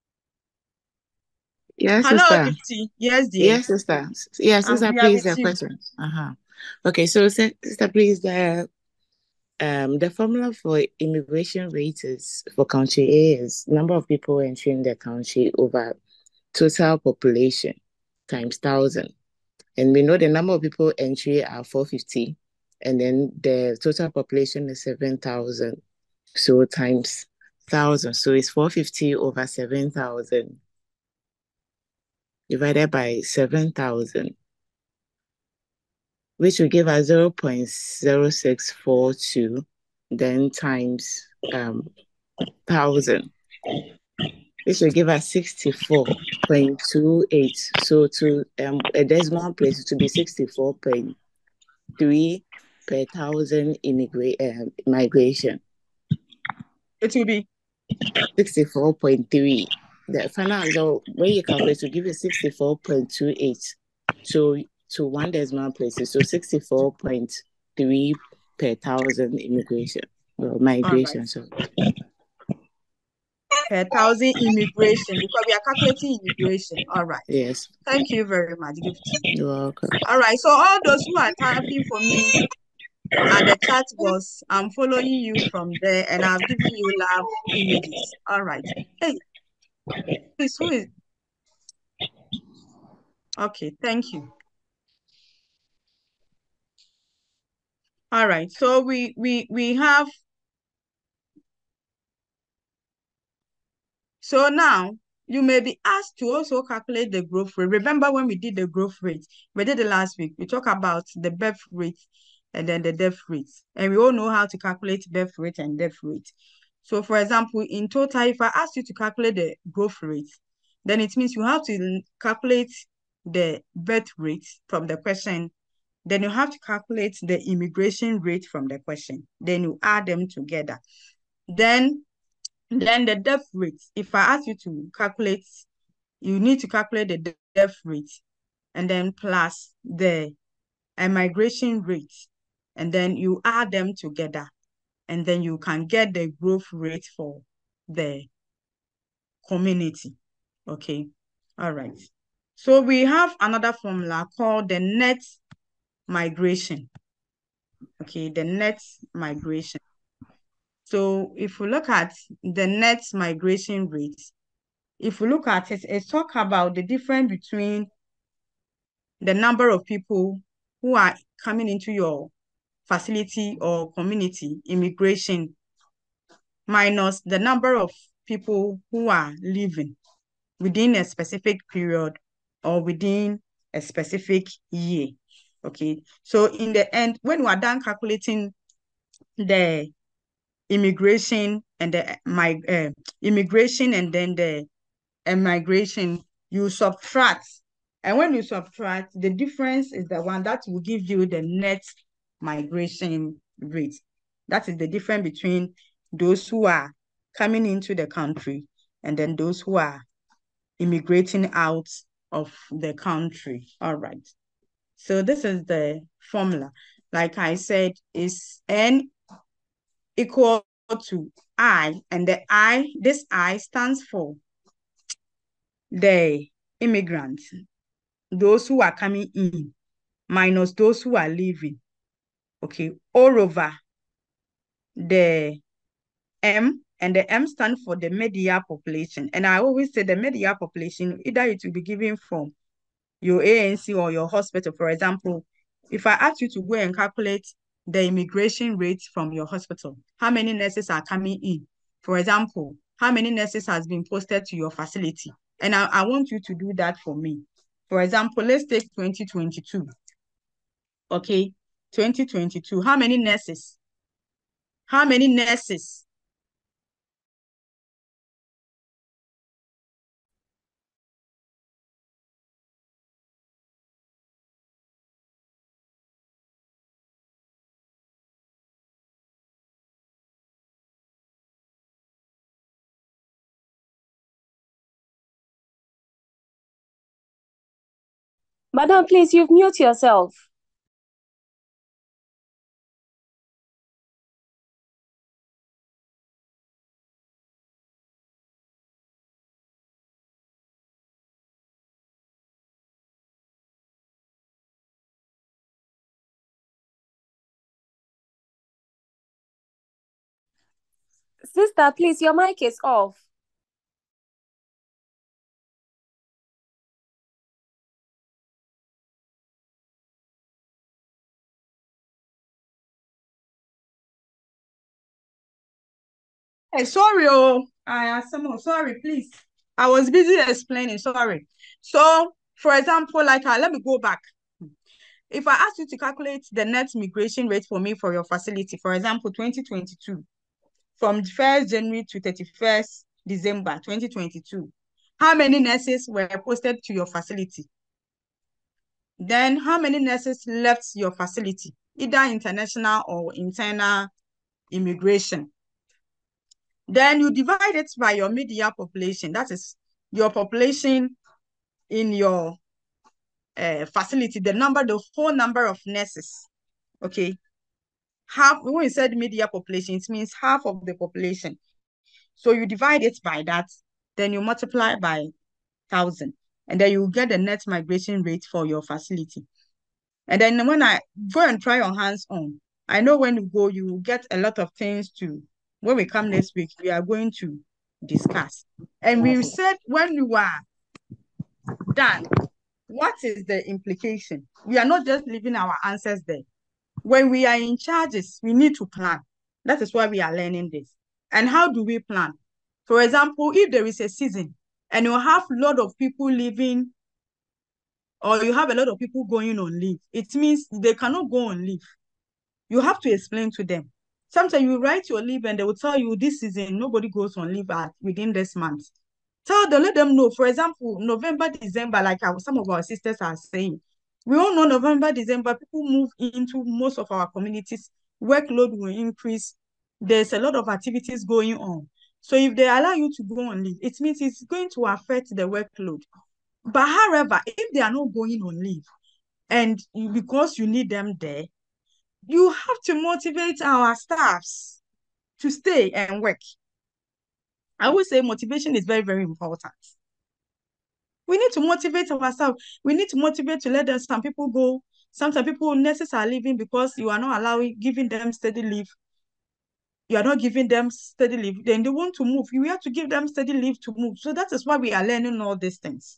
Yes, Hello, sister. Gifty. Yes, dear. Yes, sister. Yes, Um, sister, we are please, with the you. question. Uh-huh. Okay, so si- sister, please, the um the formula for immigration rate is for country A is number of people entering the country over total population times thousand. And we know the number of people entry are four fifty, and then the total population is seven thousand. So times thousand. So it's four fifty over seven thousand divided by seven thousand, which will give us zero point zero six four two, then times um thousand, which will give us sixty-four point two eight. So to um a decimal place, it will be sixty-four point three per thousand immigrant um, migration. It will be sixty-four point three. The final answer, when you calculate, to give you sixty-four point two eight. So to one decimal places, so sixty-four point three per thousand immigration or migration. So per thousand immigration, because we are calculating immigration. All right. Yes. Thank you very much, Gifty. You're welcome. All right. So all those who are typing for me at the chat box, I'm following you from there, and I've given you love images. All right. Hey, please, who is? Okay. Thank you. All right. So we we we have. So now you may be asked to also calculate the growth rate. Remember when we did the growth rate, we did it last week. We talked about the birth rate and then the death rate. And we all know how to calculate birth rate and death rate. So for example, in total, if I ask you to calculate the growth rate, then it means you have to calculate the birth rate from the question. Then you have to calculate the immigration rate from the question. Then you add them together. Then Then the death rate, if I ask you to calculate, you need to calculate the death rate and then plus the migration rate. And then you add them together. And then you can get the growth rate for the community. Okay. All right. So we have another formula called the net migration. Okay, the net migration. So if we look at the net migration rate, if we look at it, it's talk about the difference between the number of people who are coming into your facility or community, immigration, minus the number of people who are living within a specific period or within a specific year. Okay, so in the end, when we are done calculating the immigration and the my uh, immigration and then the uh, migration, you subtract, and when you subtract, the difference is the one that will give you the net migration rate. That is the difference between those who are coming into the country and then those who are immigrating out of the country. All right. So this is the formula. Like I said, is N equal to I, and the I, this I stands for the immigrants, those who are coming in, minus those who are leaving. Okay, all over the M, and the M stand for the media population. And I always say the media population, either it will be given from your A N C or your hospital. For example, if I ask you to go and calculate the immigration rate from your hospital, how many nurses are coming in? For example, how many nurses has been posted to your facility? And I, I want you to do that for me. For example, let's take twenty twenty-two. Okay, twenty twenty-two. How many nurses? How many nurses? Madam, please, you've mute yourself. Sister, please, your mic is off. Hey, sorry, oh, I asked someone, sorry, please. I was busy explaining, sorry. So, for example, like, uh, let me go back. If I ask you to calculate the net migration rate for me for your facility, for example, twenty twenty-two, from first January to thirty-first December twenty twenty-two, how many nurses were posted to your facility? Then how many nurses left your facility, either international or internal immigration? Then you divide it by your mid-year population. That is your population in your uh, facility, the number, the whole number of nurses. Okay. Half, when we said mid-year population, it means half of the population. So you divide it by that, then you multiply by thousand, and then you get the net migration rate for your facility. And then when I go and try your hands on, I know when you go, you will get a lot of things to, when we come next week, we are going to discuss. And we said when you are done, what is the implication? We are not just leaving our answers there. When we are in charges, we need to plan. That is why we are learning this. And how do we plan? For example, if there is a season and you have a lot of people leaving, or you have a lot of people going on leave, it means they cannot go on leave. You have to explain to them. Sometimes you write your leave and they will tell you this season, nobody goes on leave at, within this month. Tell them, let them know. For example, November, December, like our, some of our sisters are saying, we all know November, December, people move into most of our communities, workload will increase. There's a lot of activities going on. So if they allow you to go on leave, it means it's going to affect the workload. But however, if they are not going on leave, and because you need them there, you have to motivate our staffs to stay and work. I would say motivation is very, very important. We need to motivate ourselves. We need to motivate to let them, some people go. Sometimes people, nurses are leaving because you are not allowing, giving them steady leave. You are not giving them steady leave. Then they want to move. You have to give them steady leave to move. So that is why we are learning all these things.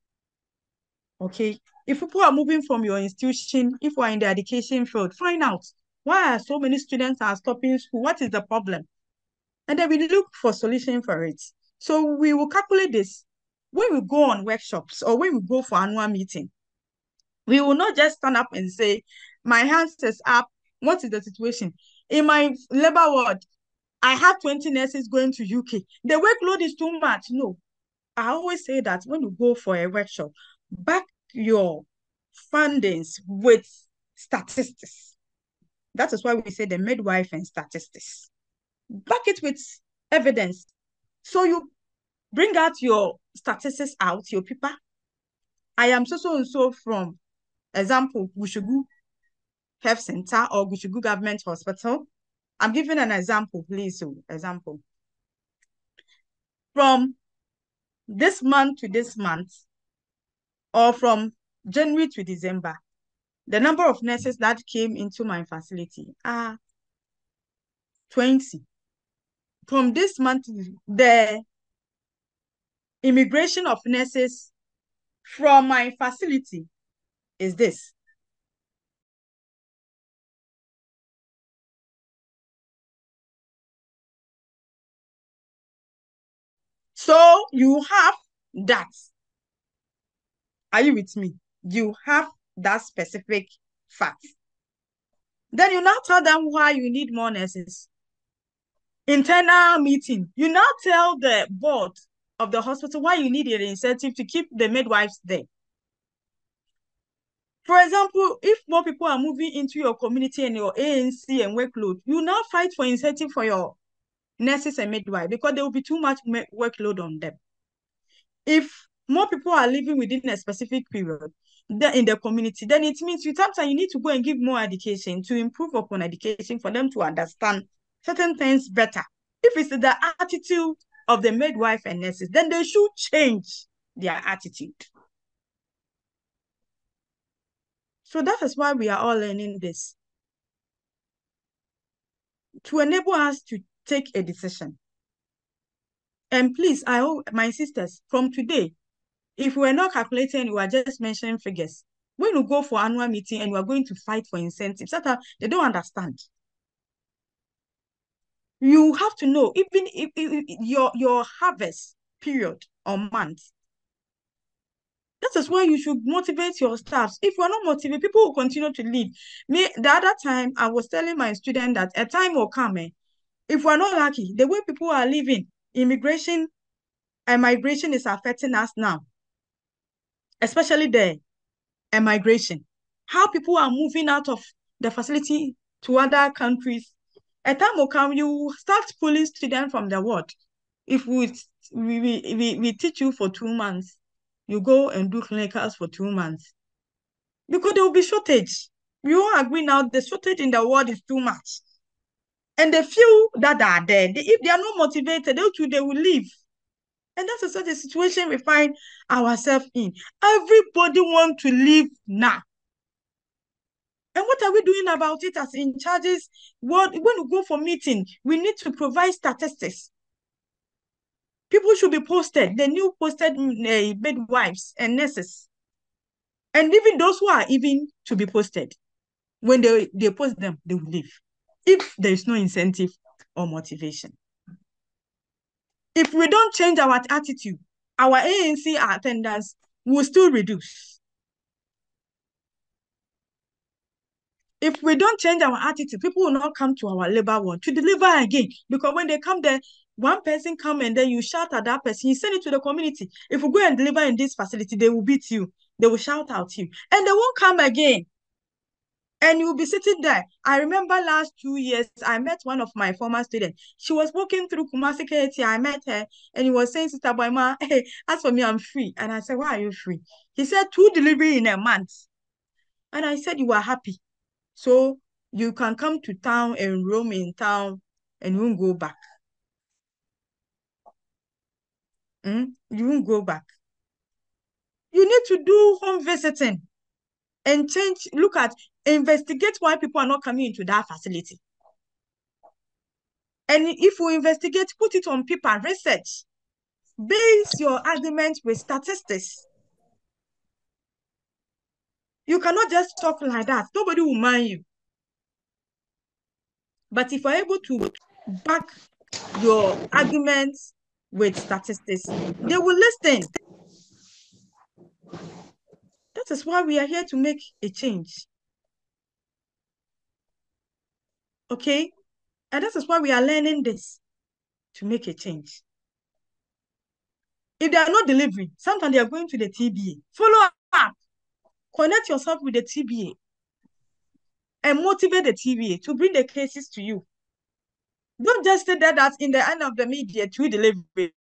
Okay. If people are moving from your institution, if we are in the education field, find out why are so many students are stopping school? What is the problem? And then we look for solution for it. So we will calculate this. When we go on workshops or when we go for annual meeting, we will not just stand up and say, my hands is up. What is the situation? In my labor ward, I have twenty nurses going to U K. The workload is too much. No. I always say that when you go for a workshop, back your findings with statistics. That is why we say the midwife and statistics. Back it with evidence. So you bring out your statistics out, your paper. I am so so and so from, example, Gushugu Health Center or Gushugu Government Hospital. I'm giving an example, please. So, example. From this month to this month, or from January to December, the number of nurses that came into my facility are twenty. From this month, the immigration of nurses from my facility is this. So you have that. Are you with me? You have that specific fact. Then you now tell them why you need more nurses. Internal meeting. You now tell the board of the hospital why you need an incentive to keep the midwives there. For example, if more people are moving into your community and your A N C and workload, you now fight for incentive for your nurses and midwives because there will be too much workload on them. If more people are living within a specific period in the community, then it means you sometimes you need to go and give more education to improve upon education for them to understand certain things better. If it's the attitude of the midwife and nurses, then they should change their attitude. So that is why we are all learning this, to enable us to take a decision. And please, I hope my sisters, from today, if we're not calculating, we are just mentioning figures. When you go for annual meeting and we are going to fight for incentives, that they don't understand. You have to know, even if, if, if your, your harvest period or month, that is why you should motivate your staff. If you're not motivated, people will continue to leave. Me, the other time, I was telling my student that a time will come, eh, if we're not lucky, the way people are living, immigration and migration is affecting us now, especially the migration. How people are moving out of the facility to other countries. A time will come, you start pulling students from the ward. If we, we, we, we teach you for two months, you go and do clinicals for two months. Because there will be shortage. We all agree now the shortage in the world is too much. And the few that are there, they, if they are not motivated, they will, they will leave. And that's such a situation we find ourselves in. Everybody wants to leave now. And what are we doing about it as in charges? What, when we go for meeting, we need to provide statistics. People should be posted, the new posted uh, midwives and nurses. And even those who are even to be posted, when they, they post them, they will leave. If there is no incentive or motivation. If we don't change our attitude, our A N C attendance will still reduce. If we don't change our attitude, people will not come to our labor ward to deliver again. Because when they come there, one person come and then you shout at that person, you send it to the community. If we go and deliver in this facility, they will beat you. They will shout out you. And they won't come again. And you'll be sitting there. I remember last two years, I met one of my former students. She was walking through Kumasi K T. I met her and he was saying, Sister Boahemaa, hey, as for me, I'm free. And I said, why are you free? He said, two delivery in a month. And I said, you are happy. So you can come to town and roam in town and you won't go back. Mm? You won't go back. You need to do home visiting and change, look at, investigate why people are not coming into that facility. And if we investigate, put it on paper, research. Base your argument with statistics. You cannot just talk like that. Nobody will mind you. But if you're able to back your arguments with statistics, they will listen. That is why we are here to make a change. Okay? And that is why we are learning this, to make a change. If they are not delivering, sometimes they are going to the T B A. Follow up. Connect yourself with the T B A and motivate the T B A to bring the cases to you. Don't just say that that's in the end of the media to deliver.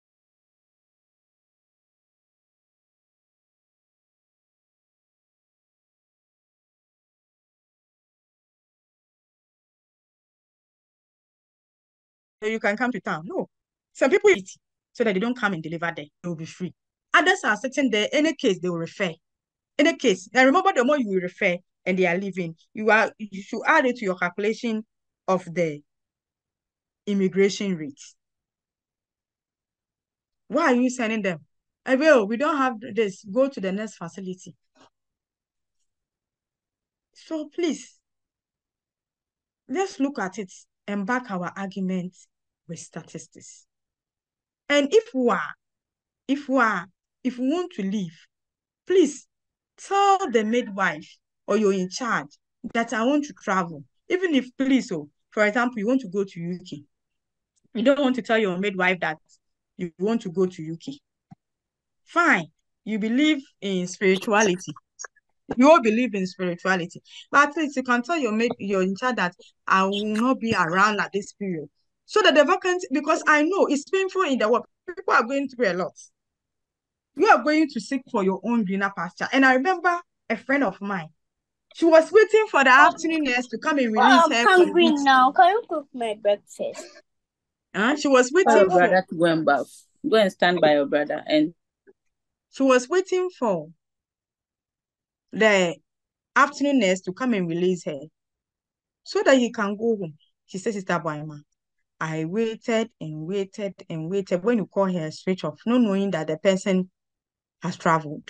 You can come to town. No. Some people eat so that they don't come and deliver there. They will be free. Others are sitting there. Any case, they will refer. Any case. Now remember, the more you will refer and they are leaving, you are you should add it to your calculation of the immigration rate. Why are you sending them? I will, we don't have this. Go to the next facility. So please, let's look at it and back our argument with statistics. And if we are, if we are, if we want to leave, please tell the midwife or you're in charge that I want to travel. Even if, please, so for example, you want to go to U K. You don't want to tell your midwife that you want to go to U K. Fine, you believe in spirituality. You all believe in spirituality. But at least you can tell your maid, your in charge that I will not be around at this period. So that the vacancy, because I know it's painful in the work. People are going through a lot. You are going to seek for your own greener pasture. And I remember a friend of mine. She was waiting for the afternoon nurse to come and release Oh, I'm her. hungry now. Can you cook my breakfast? Uh, she was Tell waiting your brother for. to go and bath. Go and stand by your brother. And she was waiting for the afternoon nurse to come and release her so that he can go home. She said, Sister Boahemaa, I waited and waited and waited. When you call her, switch off, not knowing that the person has traveled.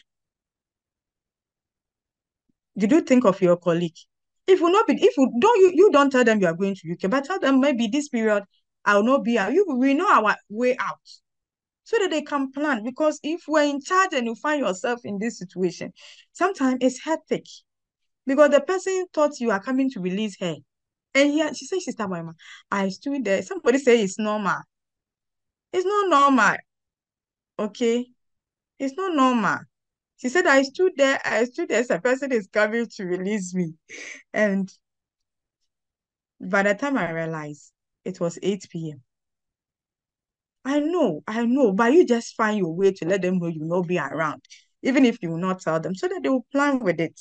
Did you think of your colleague? If you not be, if you don't, you, you don't tell them you are going to U K, but tell them maybe this period I will not be out. You we know our way out, so that they can plan. Because if we're in charge and you find yourself in this situation, sometimes it's hectic. Because the person thought you are coming to release her. And yeah, she said, Sister Boahemaa, I stood there. Somebody say it's normal. It's not normal. Okay? It's not normal. She said, I stood there, I stood there as a person is coming to release me. And by the time I realized, it was eight p m I know, I know, but you just find your way to let them know you will not be around, even if you will not tell them, so that they will plan with it.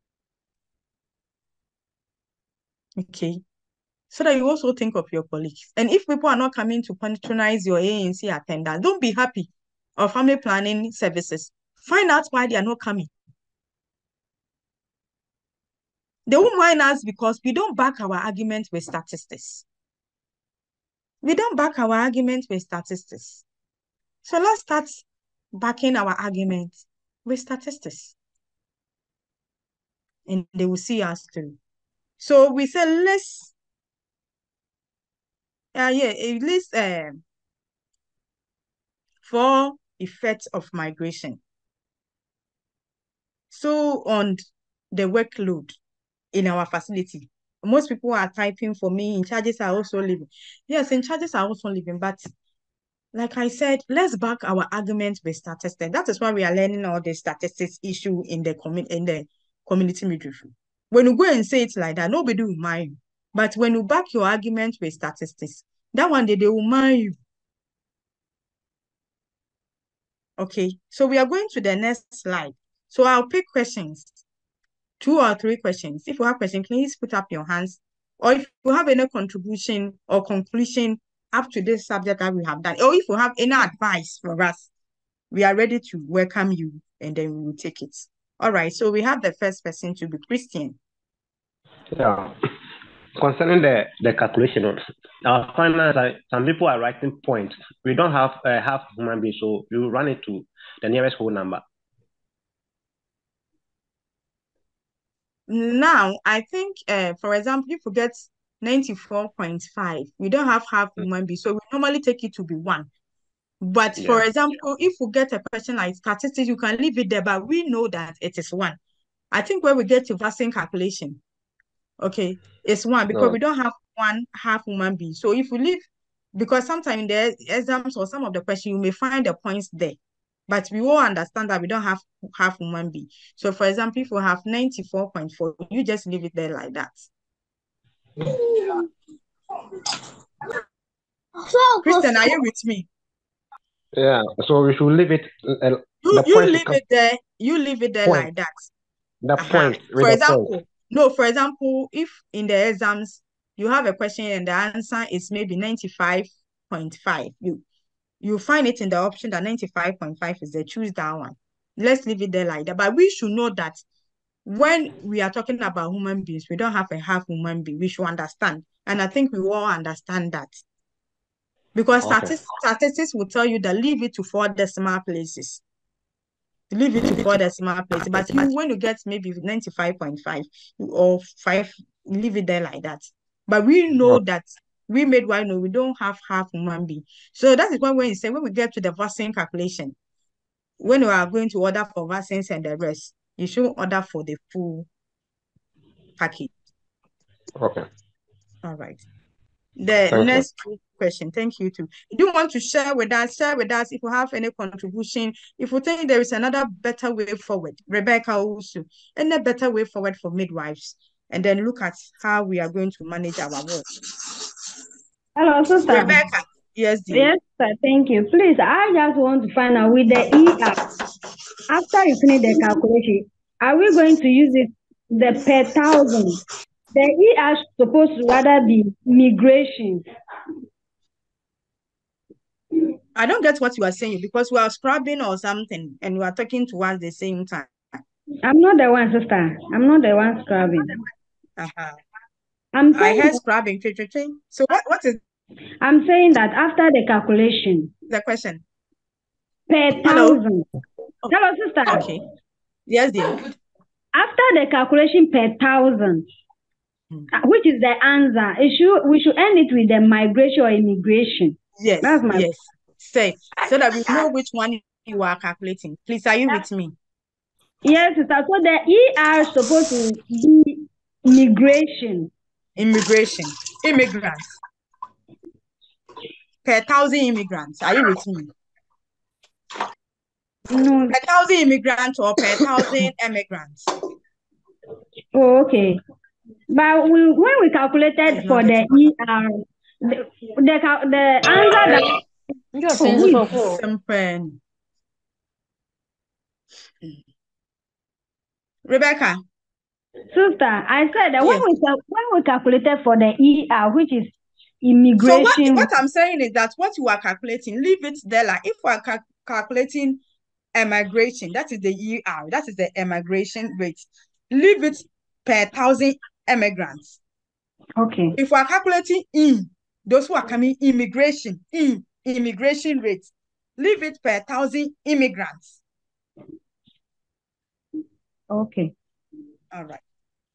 Okay? So that you also think of your colleagues. And if people are not coming to patronize your A N C attendance, don't be happy. Or family planning services. Find out why they are not coming. They won't mind us because we don't back our argument with statistics. We don't back our argument with statistics. So let's start backing our argument with statistics. And they will see us through. So we say, let's, uh, yeah, at least uh, four effects of migration. So on the workload in our facility, most people are typing for me, in charges are also leaving. Yes, in charges are also leaving, but like I said, let's back our argument with statistics. That is why we are learning all the statistics issue in the, commun in the community midwifery. When you go and say it like that, nobody will mind you. But when you back your argument with statistics, that one day they will mind you. Okay, so we are going to the next slide. So I'll pick questions, two or three questions. If you have questions, please put up your hands. Or if you have any contribution or conclusion up to this subject that we have done, or if you have any advice for us, we are ready to welcome you and then we will take it. All right, so we have the first person to be Christian. Yeah. Concerning the, the calculation, our finance, some people are writing points. We don't have uh, half human being, so we will run it to the nearest whole number. Now, I think, uh, for example, if you get ninety-four point five, we don't have half human being, so we normally take it to be one. But yeah. For example, if we get a question like statistics, you can leave it there, but we know that it is one. I think when we get to vaccine calculation, okay, it's one because no. we don't have one half human being. So if we leave, because sometimes in the exams or some of the questions, you may find the points there. But we all understand that we don't have half human being. So for example, if we have ninety-four point four, you just leave it there like that. Kristen, are you with me? Yeah, so we should leave it. Uh, you you leave it there. You leave it there point. like that. The uh-huh. point. For example, point. no, for example, if in the exams you have a question and the answer is maybe ninety-five point five, you you find it in the option that ninety-five point five is there, choose that one. Let's leave it there like that. But we should know that when we are talking about human beings, we don't have a half human being. We should understand. And I think we all understand that. Because okay. statistics, statistics will tell you that leave it to four decimal places. leave it to four decimal place. But you, when you get maybe ninety-five point five or five, leave it there like that. But we know that we made one, no, we don't have half human being. So that is why when you say, when we get to the vaccine calculation, when we are going to order for vaccines and the rest, you should order for the full package. Okay. All right. The Thank next you. question, thank you too. Do you want to share with us, share with us if you have any contribution, if you think there is another better way forward, Rebecca also, any better way forward for midwives, and then look at how we are going to manage our work. Hello, sister. Rebecca, yes, dear. Yes, sir, thank you. Please, I just want to find out with the E R, after you finish the calculation, are we going to use it the per thousand? The E R is supposed to rather be migration. I don't get what you are saying because we are scrubbing or something and you are talking to us the same time. I'm not the one, sister. I'm not the one scrubbing. Uh-huh. I'm I saying heard that, scrubbing. So what, what is I'm saying that after the calculation, the question? per Hello? thousand. Hello, sister. Okay. Yes, dear. After the calculation per thousand, uh, which is the answer, it should, we should end it with the migration or immigration. Yes, That's my yes. Say, so that we know which one you are calculating. Please, are you with me? Yes, sister. So the E R is supposed to be migration. Immigration. Immigrants. Per thousand immigrants. Are you with me? No. Per thousand immigrants or per thousand immigrants. Oh, okay. But we, when we calculated for the E R, the the, the answer that oh, simple. Rebecca. Sister, I said that yes. when we when we calculated for the E R, which is immigration. So what, what I'm saying is that what you are calculating, leave it there. Like if we are cal calculating immigration, that is the E R, that is the immigration rate. Leave it per thousand immigrants. Okay. If we are calculating in those who are coming, immigration, in immigration rate, leave it per thousand immigrants. Okay. All right.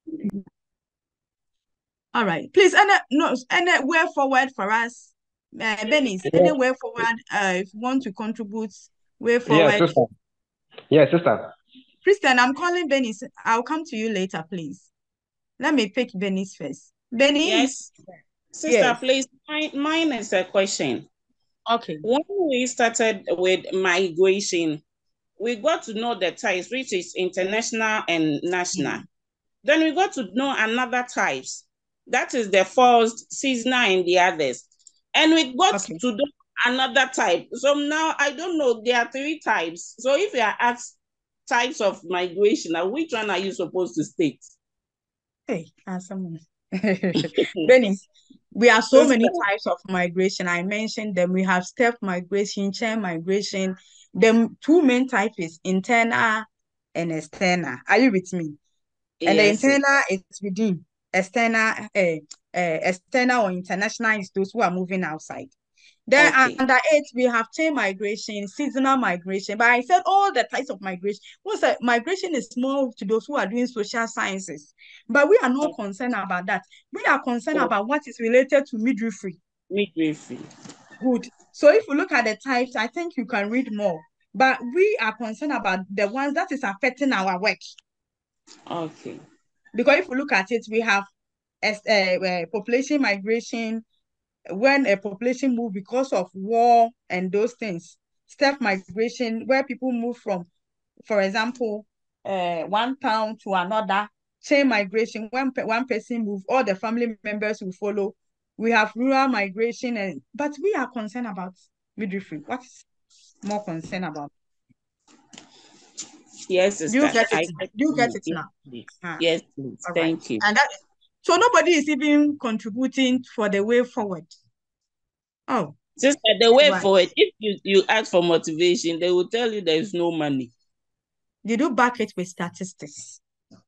All right. Please, any no any way forward for us, uh, Benny. Yeah. Any way forward? Uh, if you want to contribute, way forward. Yeah, sister. Yeah, sister. Christian, I'm calling Benny. I'll come to you later, please. Let me pick Benny's first. Benny. Yes, sister. Yes. Please. Mine, mine is a question. Okay. When we started with migration, we got to know the types, which is international and national. Mm-hmm. Then we got to know another types. That is the forced, seasonal, and the others. And we got okay. to do another type. So now I don't know, there are three types. So if you are asked types of migration, now which one are you supposed to state? Hey, awesome. Benny, we have so many types of migration. I mentioned them. We have step migration, chain migration. The two main types is internal and external. Are you with me? Yes. And the internal is within. External, uh, uh, external or international is those who are moving outside. Then okay. Under it, we have chain migration, seasonal migration. But I said all the types of migration. What's that? Migration is more to those who are doing social sciences. But we are not okay. concerned about that. We are concerned oh. about what is related to midwifery. Midwifery. Good. So if you look at the types, I think you can read more. But we are concerned about the ones that is affecting our work. Okay. Because if you look at it, we have as uh, uh, population migration, when a population move because of war and those things. Step migration, where people move from, for example, uh, one town to another. Chain migration, when one person move, all the family members will follow. We have rural migration, and but we are concerned about midwifery. What's more concerned about? Yes, sister. Do you get it? I, Do you get it yes, now? Please. Ah, yes, please. Thank right. you. And that, so nobody is even contributing for the way forward. Oh, sister, the way right. forward, if you, you ask for motivation, they will tell you there is no money. Did you back it with statistics?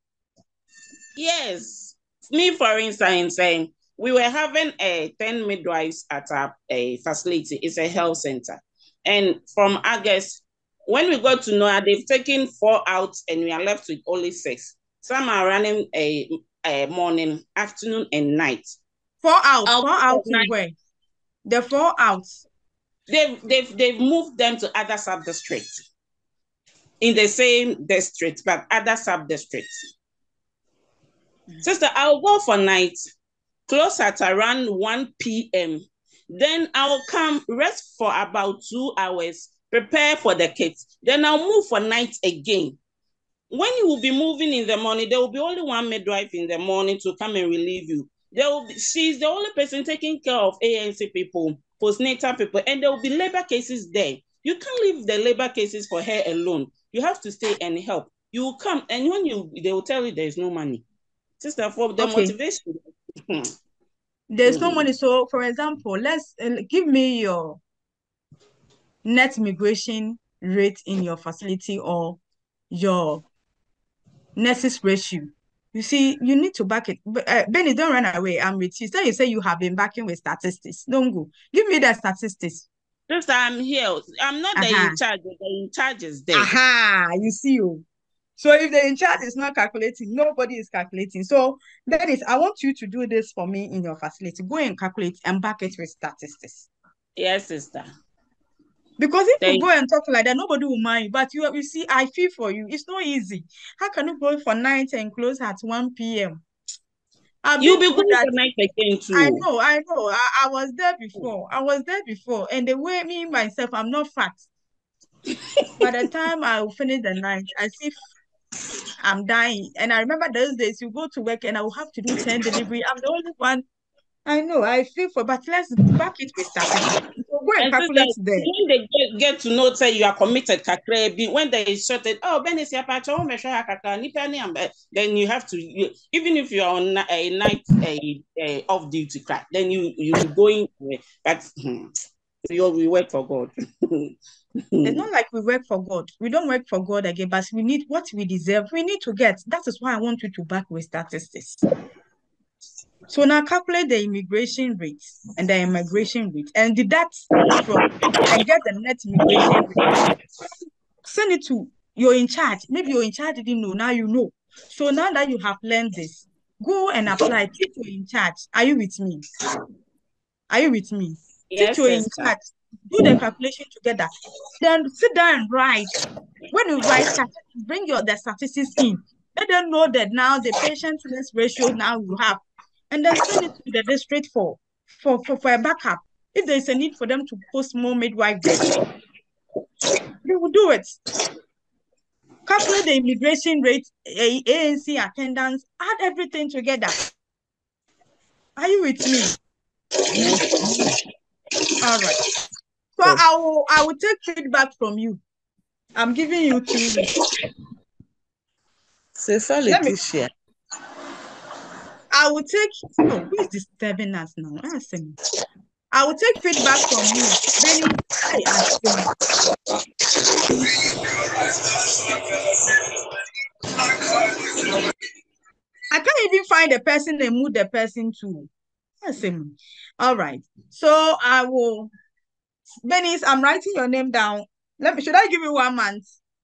Yes. Me, for instance, saying we were having a ten midwives at our a facility. It's a health center. And from August, when we go to Noah, they've taken four out and we are left with only six. Some are running a, a morning, afternoon, and night. Four out, I'll four out in where? The four outs. They've they've they've moved them to other sub districts. In the same district, but other sub districts. Mm-hmm. Sister, I'll go for night, close at around one P M Then I'll come rest for about two hours, prepare for the kids. Then I'll move for night again. When you will be moving in the morning, there will be only one midwife in the morning to come and relieve you. There will be, she's the only person taking care of A N C people, postnatal people, and there will be labor cases there. You can't leave the labor cases for her alone. You have to stay and help. You will come, and when you, they will tell you there is no money. Sister, for the okay. motivation. There's mm. no money. So, for example, let's uh, give me your net migration rate in your facility or your nurses ratio. You see, you need to back it. Uh, Benny, don't run away. I'm with you. So you say you have been backing with statistics. Don't go. Give me the statistics. Sister, I'm here. I'm not uh-huh. the in charge. The in charge is there. Aha, you see you. So if the in charge is not calculating, nobody is calculating. So that is, I want you to do this for me in your facility. Go and calculate and back it with statistics. Yes, sister. Because if Thank you go and talk like that, nobody will mind you. But you, you see, I feel for you. It's not easy. How can you go for night and close at one P M? You'll be going that. For night again too. I know, I know. I, I was there before. I was there before. And the way me, myself, I'm not fat. By the time I will finish the night, I see I'm dying. And I remember those days you go to work and I will have to do ten delivery. I'm the only one. I know, I feel for, but let's back it with statistics. So go and, and calculate there. When they get, get to know say you are committed, when they shorted, oh, Ben is your patch, then you have to, you, even if you are on a night a, a off duty crack, then you you going. But you we work for God. It's not like we work for God. We don't work for God again, but we need what we deserve. We need to get. That is why I want you to back with statistics. So now calculate the immigration rate and the immigration rate and deduct from and get the net immigration rate. Send it to you're in charge. Maybe you're in charge didn't know. Now you know. So now that you have learned this, go and apply. Teach you're in charge. Are you with me? Are you with me? Yes, Teach you're in charge. Do the calculation together. Then sit down and write. When you write, bring your the statistics in. Let them know that now the patient-nurse ratio now you have. And then send it to the district for, for, for, for a backup. If there is a need for them to post more midwife there, they will do it. Calculate the immigration rate, A N C attendance, add everything together. Are you with me? All right. So yes. I will I will take feedback from you. I'm giving you two weeks. Let me share. I will take, oh, who is disturbing us now? I will take feedback from you. Then I ask them. I can't even find the person and move the person to. All right. So I will, Benis, I'm writing your name down. Let me, should I give you one month?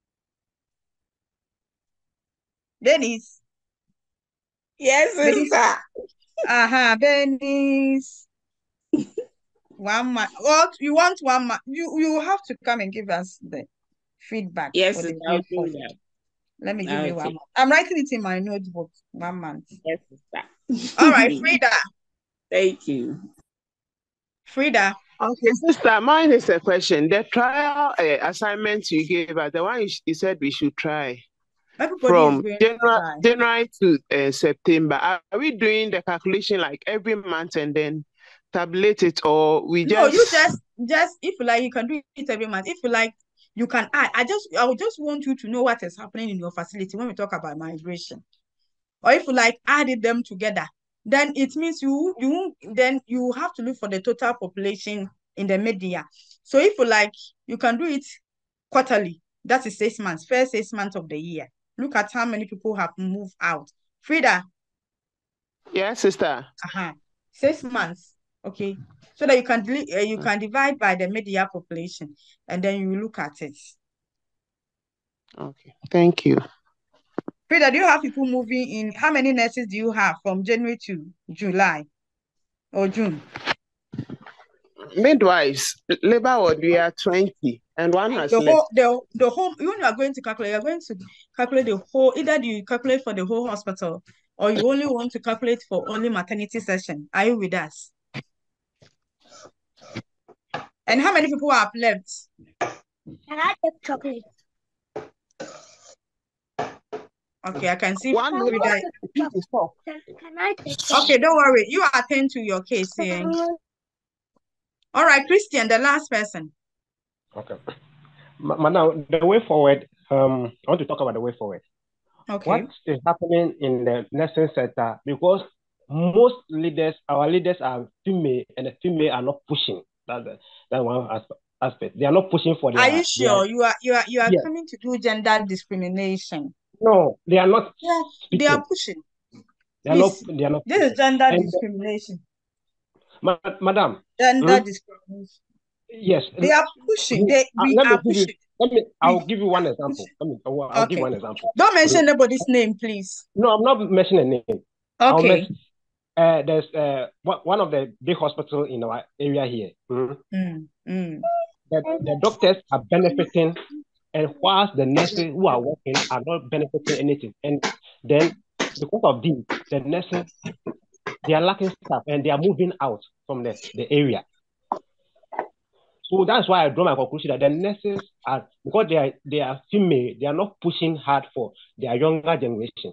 Benis. Yes, sister. Uh-huh, Benis. One month. What you want one month? You you have to come and give us the feedback. Yes, for the I'll do that. Let me give okay. you one month. I'm writing it in my notebook. One month. Yes, sister. All right, Frida. Thank you. Frida. Okay, sister, mine is a question. The trial uh, assignment you gave us, the one you, you said we should try. Everybody from January, January to uh, September. Are we doing the calculation like every month and then tabulate it, or we just? No, you just just if you like, you can do it every month. If you like, you can add. I just I would just want you to know what is happening in your facility when we talk about migration. Or if you like, added them together, then it means you you then you have to look for the total population in the media. So if you like, you can do it quarterly. That is six months, first six months of the year. Look at how many people have moved out. Frida. Yes, sister. Uh-huh. Six months. Okay. So that you can uh, you can divide by the media population and then you look at it. Okay, thank you. Frida, do you have people moving in? How many nurses do you have from January to July or June? Midwives, labor ward, we are twenty, and one has The left. whole, the, the whole, when you are going to calculate, you're going to calculate the whole, either you calculate for the whole hospital or you only want to calculate for only maternity session. Are you with us? And how many people have left? Can I take chocolate? Okay, I can see One Frida. Can I take chocolate? Okay, don't worry. You attend to your case here. All right, Christian, the last person. Okay. Madam, the way forward, um, I want to talk about the way forward. Okay. What is happening in the nursing sector? Because most leaders, our leaders are female, and the female are not pushing. That's the, that one aspect. They are not pushing for their. Are you sure their, you are you are you are yes. coming to do gender discrimination? No, they are not. Yeah, they are pushing. They are Please, not. They are not. this is gender and discrimination. Ma Madam. Gender hmm? discrimination. Yes. They are pushing. They uh, we let are me give pushing. you. Let me. I'll give you one example. Let me. I'll, I'll Okay. give one example. Don't mention anybody's name, please. No, I'm not mentioning a name. I'll Okay. mention, uh, there's uh one of the big hospitals in our area here. Mm. Mm, mm. The, the doctors are benefiting, and whilst the nurses who are working are not benefiting anything. And then because of this, the nurses, they are lacking staff and they are moving out from the, the area. So that's why I draw my conclusion that the nurses are, because they are they are female, they are not pushing hard for their younger generation.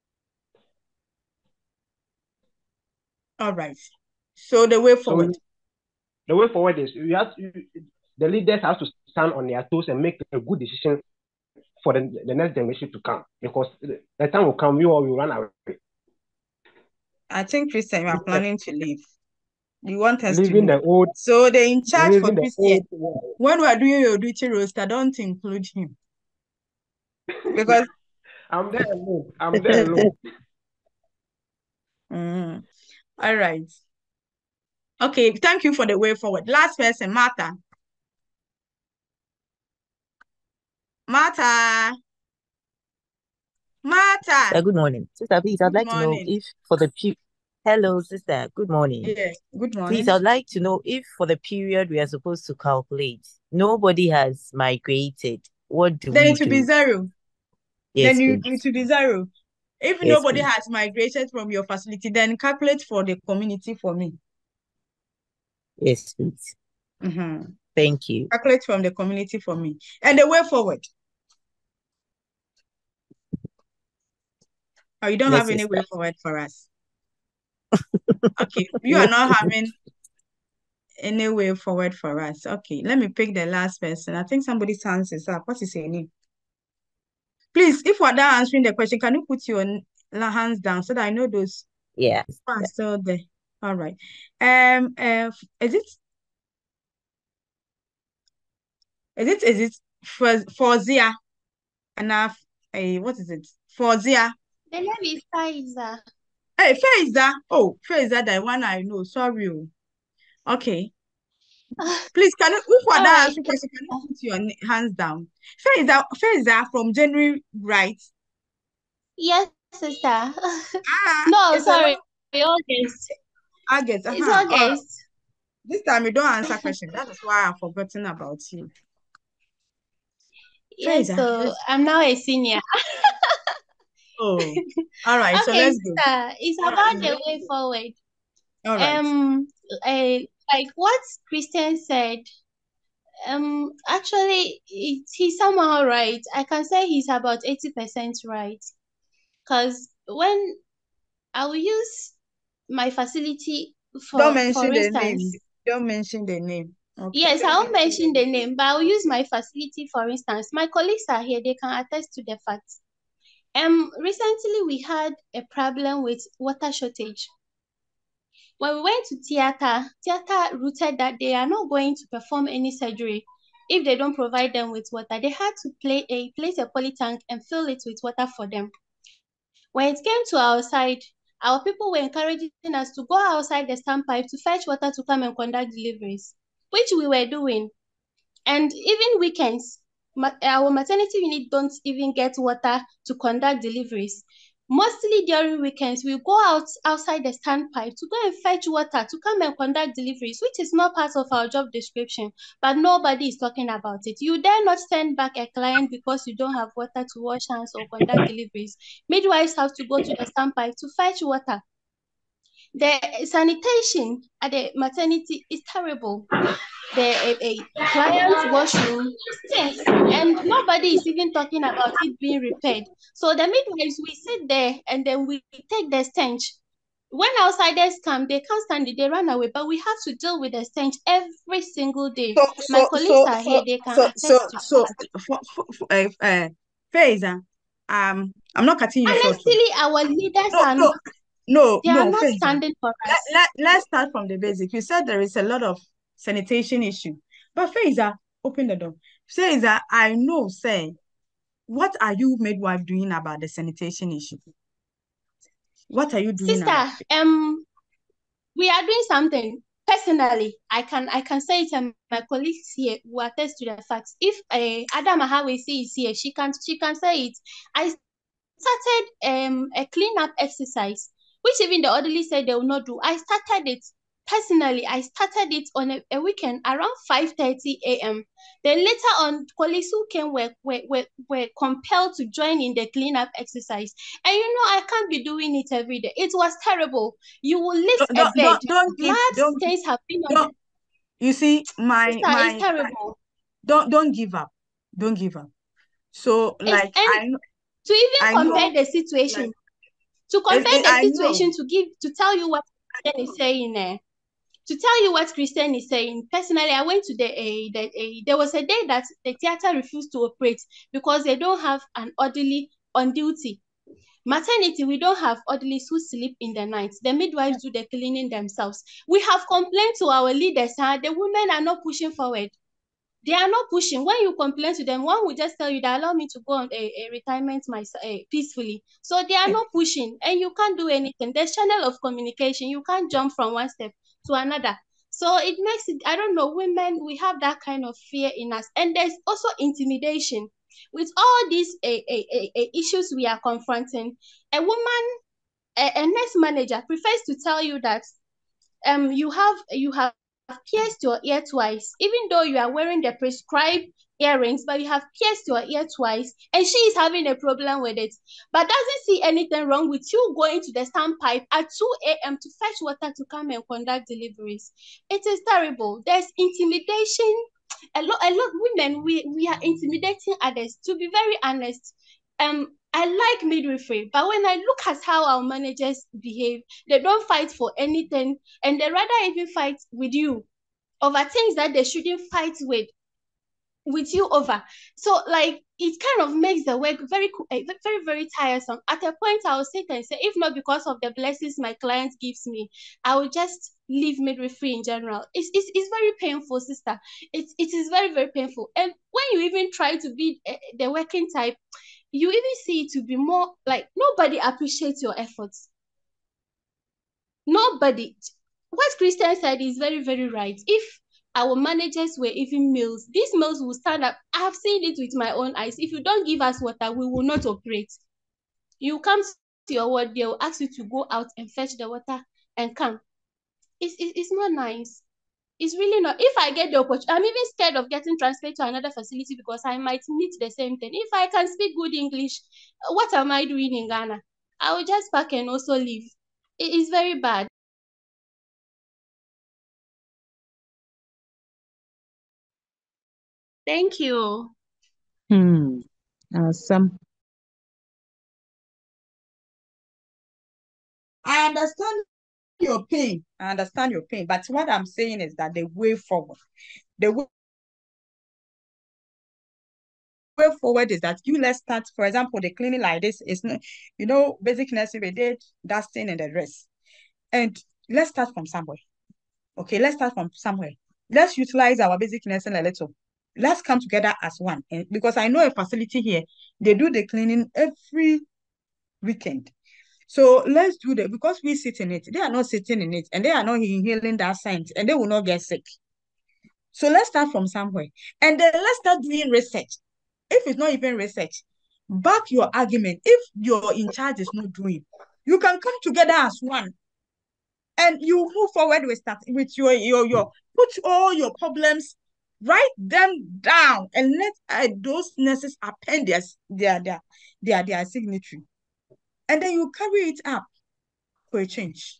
All right. So the way forward. So the way forward is you have to, the leaders have to stand on their toes and make a good decision for the, the next generation to come, because the time will come, you all will run away. I think, Christian, you are planning to leave. You want us leaving to the old. So the in charge for Christian, old, when we are doing your duty roster, don't include him. Because I'm there alone. I'm there alone. mm. All right. Okay, thank you for the way forward. Last person, Martha. Martha. Martha. Sister, good morning. Sister, please, I'd good like morning. to know if for the pe Hello, sister. Good morning. Yeah, good morning. Please, I'd like to know if for the period we are supposed to calculate, nobody has migrated. What do then we it will do? be zero. Yes, then you, please. it will be zero. If yes, nobody please. has migrated from your facility, then calculate for the community for me. Yes, please. Mm-hmm. Thank you. Calculate from the community for me. And the way forward. Oh, you don't yes, have any sister. way forward for us. Okay, you are not having any way forward for us. Okay, let me pick the last person. I think somebody's hands is up. What is your name? Please, if we're done answering the question, can you put your hands down so that I know those yeah are still there? All right. Um, uh, is it is it is it for Fozia? Enough. Hey, what is it? Fozia. The name is Faiza. Hey, Faiza. Oh, Faiza, the one I know. Sorry. Okay. Please, can you, if we're done answering question, can you put your hands down? Faiza, Faiza from January, right? Yes, sister. Ah, no, sorry. August. August. Uh-huh. It's August. Uh, this time you don't answer questions. That is why I've forgotten about you. Yes, Faiza, so yes. I'm now a senior. Oh, all right. Okay, so let's sister, go. It's about the way forward. All right. Um, I, like what Christian said. Um, actually, it, he's somehow right. I can say he's about eighty percent right. Because when I will use my facility for, don't mention for the instance, name. Don't mention the name. Okay. Yes, I won't mention the name, but I will use my facility for instance. My colleagues are here; they can attest to the fact. Um, recently we had a problem with water shortage. When we went to theater, theater routed that they are not going to perform any surgery if they don't provide them with water. They had to play a, place a poly tank and fill it with water for them. When it came to our side, our people were encouraging us to go outside the standpipe to fetch water to come and conduct deliveries, which we were doing. And even weekends, our maternity unit don't even get water to conduct deliveries. Mostly during weekends, we go out outside the standpipe to go and fetch water to come and conduct deliveries, which is not part of our job description, but nobody is talking about it. You dare not send back a client because you don't have water to wash hands or conduct deliveries. Midwives have to go to the standpipe to fetch water. The sanitation at the maternity is terrible. The a, a client's washroom stinks, and nobody is even talking about it being repaired. So the midwives, we sit there and then we take the stench. When outsiders come, they can't stand it, they run away, but we have to deal with the stench every single day. So, My so, colleagues so, are so, here, they can so, attest so, to so, that. for, for, for, uh, uh, Faiza, um, I'm not cutting you short. Honestly, our leaders No, are no, not, no, they are no, not Faiza. standing for Let, us. let, let's start from the basic. You said there is a lot of sanitation issue, but Faiza, open the door. Faiza, I know, say, what are you midwife doing about the sanitation issue? What are you doing Sister, about it? um, we are doing something. Personally, I can I can say it, and my colleagues here will attest to the facts. If uh, Adam Ahawesi is here, she can she can say it. I started um a cleanup exercise, which even the orderly said they will not do. I started it personally. I started it on a, a weekend around five thirty a m Then later on, colleagues who came were, were, were, were compelled to join in the cleanup exercise. And you know, I can't be doing it every day. It was terrible. You will lift Don't, a don't, bed. don't, don't give, Blood don't, stains have been on don't. You see, my, Sister, my, it's terrible. don't, don't give up. Don't give up. So, It's, like, and I know, to even I compare know, the situation, like, to it, compare it, the I situation know. to give to tell you what Christian is saying there. To tell you what Christian is saying, personally, I went to the a the a there was a day that the theater refused to operate because they don't have an orderly on duty. Maternity, we don't have orderlies who sleep in the night. The midwives do the cleaning themselves. We have complained to our leaders, huh? The women are not pushing forward. They are not pushing. When you complain to them, one will just tell you that allow me to go on a, a retirement myself uh, peacefully. So they are not pushing, and you can't do anything. There's channel of communication. You can't jump from one step to another. So it makes it, I don't know, women, we have that kind of fear in us. And there's also intimidation. With all these uh, uh, uh, uh, issues we are confronting, a woman, a, a nurse manager prefers to tell you that um you have you have pierced your ear twice, even though you are wearing the prescribed earrings, but you have pierced your ear twice, and she is having a problem with it, but doesn't see anything wrong with you going to the standpipe at two a m to fetch water to come and conduct deliveries. It is terrible. There's intimidation. A lot, a lot women, we we are intimidating others. To be very honest, um I like midwifery, but when I look at how our managers behave, they don't fight for anything, and they rather even fight with you over things that they shouldn't fight with with you over. So like it kind of makes the work very very very tiresome. At a point, I will sit and say, if not because of the blessings my client gives me, I will just leave midwifery in general. It's, it's, it's very painful, sister. It, it is very, very painful. And when you even try to be uh, the working type, you even see it to be more like nobody appreciates your efforts. Nobody. What Christian said is very, very right. If our managers were even males, these males will stand up. I have seen it with my own eyes. If you don't give us water, we will not operate. You come to your ward, they will ask you to go out and fetch the water and come. It's, it's, it's not nice. It's really not. If I get the opportunity, I'm even scared of getting transferred to another facility because I might meet the same thing. If I can speak good English, what am I doing in Ghana? I will just pack and also leave. It is very bad. Thank you. Hmm. Awesome. I understand your pain. I understand your pain. But what I'm saying is that the way forward, the way way forward is that you let's start, for example, the cleaning like this is not, you know, basic nursing, we did dusting and the rest. And let's start from somewhere. Okay, let's start from somewhere. Let's utilize our basic nursing a little. Let's come together as one. And because I know a facility here, they do the cleaning every weekend. So let's do that because we sit in it. They are not sitting in it and they are not inhaling that scent and they will not get sick. So let's start from somewhere. And then let's start doing research. If it's not even research, back your argument. If your in charge is not doing, you can come together as one. And you move forward with that, with your, your, your, put all your problems, write them down, and let uh, those nurses append their, their, their, their, their signature. And then you carry it up for a change.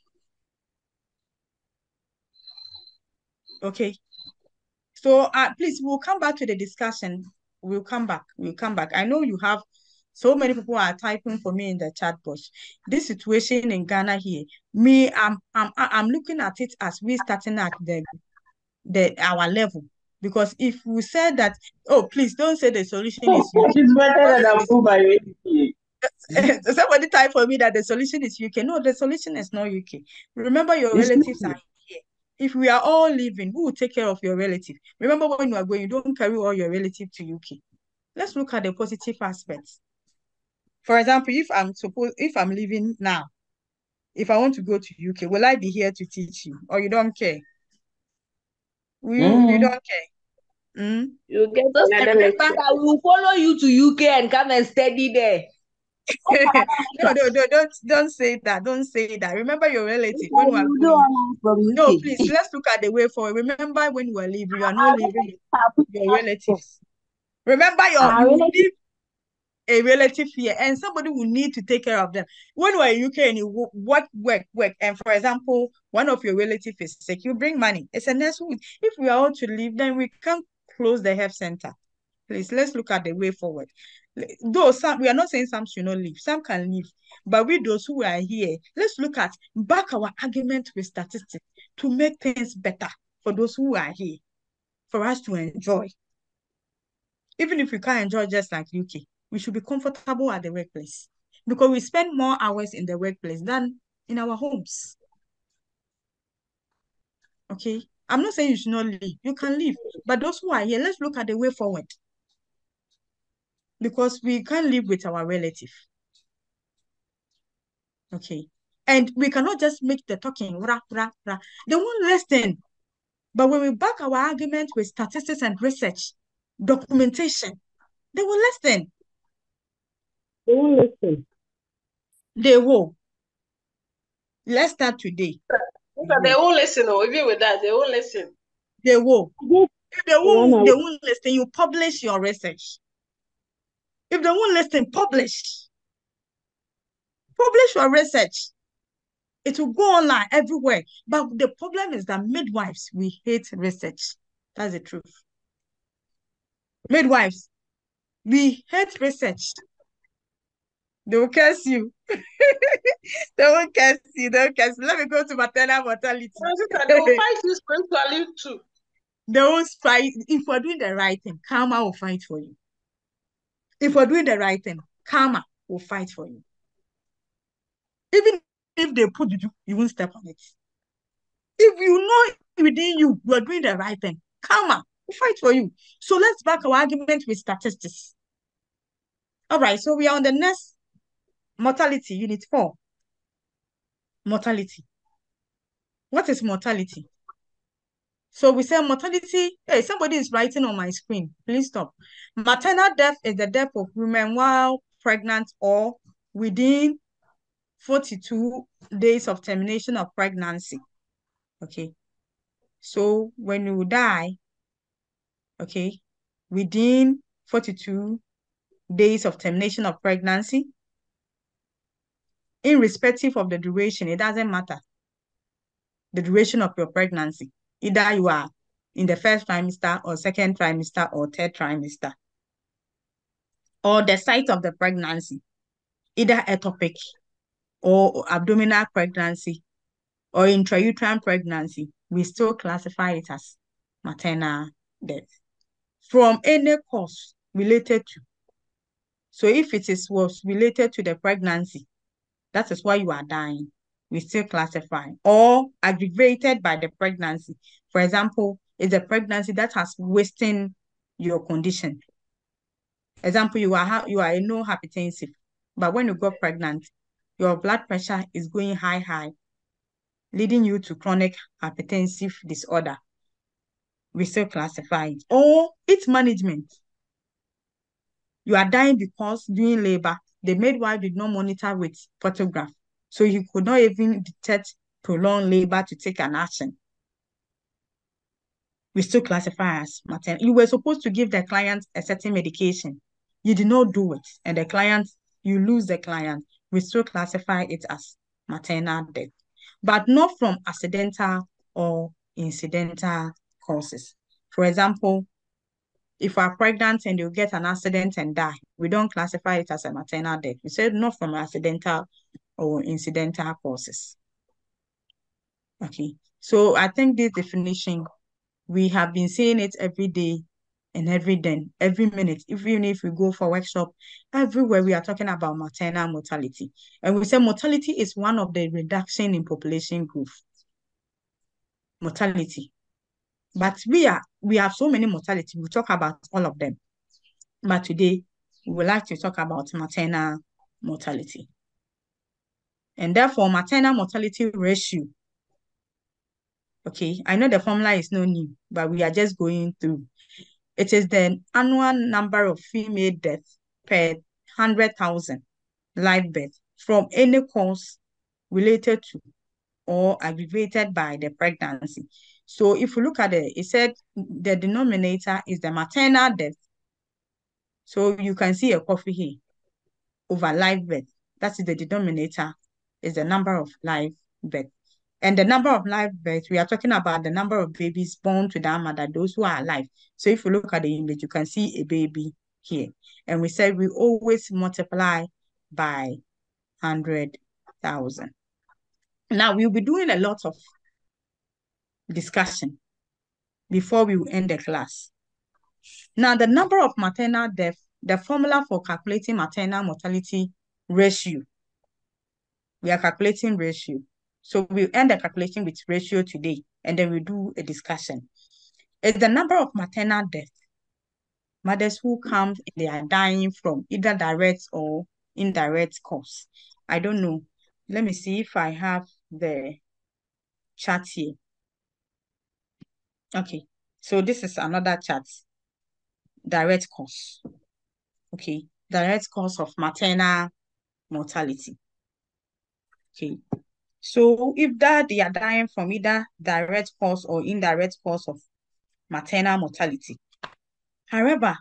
Okay. So uh, please, we'll come back to the discussion. We'll come back. We'll come back. I know you have so many people are typing for me in the chat box. This situation in Ghana here, me, I'm, I'm, I'm looking at it as we starting at the, the our level. Because if we said that, oh, please don't say the solution is U K. It's better than I'm my way. Somebody type for me that the solution is U K. No, the solution is not U K. Remember, your It's relatives not. are here. If we are all living, who will take care of your relative? Remember, when you are going, you don't carry all your relative to U K. Let's look at the positive aspects. For example, if I'm supposed, if I'm living now, if I want to go to U K, will I be here to teach you, or you don't care? You, mm. you don't care. Mm? You get another lecture. I will follow you to U K and come and study there. no, no, no, don't, don't say that. Don't say that. Remember your relative when you are going. From U K. No, please, let's look at the way forward. Remember when you are leaving, you are not leaving your relatives. Remember your, you will leave a relative here, and somebody will need to take care of them. When you are in U K and you work, work, work, and for example, one of your relatives is sick, you bring money. It's a nurse who, if we are all to leave, then we can't close the health center. Please, let's look at the way forward. Though some, we are not saying some should not leave, some can leave, but with those who are here, let's look at back our argument with statistics to make things better for those who are here, for us to enjoy. Even if we can't enjoy just like U K, we should be comfortable at the workplace because we spend more hours in the workplace than in our homes. Okay, I'm not saying you should not leave. You can leave, but those who are here, let's look at the way forward. Because we can't live with our relative. Okay. And we cannot just make the talking, rah, rah, rah. They won't listen. But when we back our argument with statistics and research, documentation, they will listen. They won't listen. They will. Let's start today. So they won't listen, or even with that, they won't listen. They will. If they won't, they won't listen, you publish your research. If they won't listen, publish. Publish your research. It will go online everywhere. But the problem is that midwives, we hate research. That's the truth. Midwives, we hate research. They will curse you. They will curse you. They will curse you. Let me go to maternal mortality. They will fight you spiritually too. They will fight. If we're doing the right thing, karma will fight for you. If we're doing the right thing, karma will fight for you. Even if they put you, you won't step on it. If you know within you, you are doing the right thing, karma will fight for you. So let's back our argument with statistics. All right, so we are on the next mortality, unit four. Mortality. What is mortality? So we say mortality, hey, somebody is writing on my screen. Please stop. Maternal death is the death of women while pregnant or within forty-two days of termination of pregnancy. Okay. So when you die, okay, within forty-two days of termination of pregnancy, irrespective of the duration, it doesn't matter the duration of your pregnancy. Either you are in the first trimester or second trimester or third trimester, or the site of the pregnancy, either ectopic or abdominal pregnancy or intrauterine pregnancy, we still classify it as maternal death from any cause related to. So if it is was related to the pregnancy, that is why you are dying, we still classify, or aggravated by the pregnancy. For example, it's a pregnancy that has worsened your condition. Example, you are you are a no hypertensive, but when you got pregnant, your blood pressure is going high, high, leading you to chronic hypertensive disorder. We still classify it. Or its management. You are dying because during labor, the midwife did not monitor with photograph. So you could not even detect prolonged labor to take an action. We still classify as maternal. You were supposed to give the client a certain medication. You did not do it. And the client, you lose the client. We still classify it as maternal death, but not from accidental or incidental causes. For example, if we're pregnant and you get an accident and die, we don't classify it as a maternal death. We said not from accidental or incidental causes. Okay, so I think this definition, we have been saying it every day and every day, every minute, even if we go for workshop, everywhere we are talking about maternal mortality. And we say mortality is one of the reduction in population growth. Mortality. But we are we have so many mortality. We'll talk about all of them. But today, we would like to talk about maternal mortality. And therefore, maternal mortality ratio. Okay, I know the formula is no new, but we are just going through. It is the annual number of female deaths per one hundred thousand live births from any cause related to or aggravated by the pregnancy. So if you look at it, it said the denominator is the maternal death. So you can see a coffee here over live birth. That is the denominator, is the number of live birth. And the number of live births, we are talking about the number of babies born to that mother, those who are alive. So if you look at the image, you can see a baby here. And we said we always multiply by one hundred thousand. Now, we'll be doing a lot of discussion before we end the class. Now, the number of maternal deaths, the formula for calculating maternal mortality ratio, we are calculating ratio. So we'll end the calculation with ratio today, and then we'll do a discussion. It's the number of maternal deaths, mothers who come and they are dying from either direct or indirect cause. I don't know. Let me see if I have the chart here. Okay, so this is another chart. Direct cause. Okay, direct cause of maternal mortality. Okay, so if that they are dying from either direct cause or indirect cause of maternal mortality. However,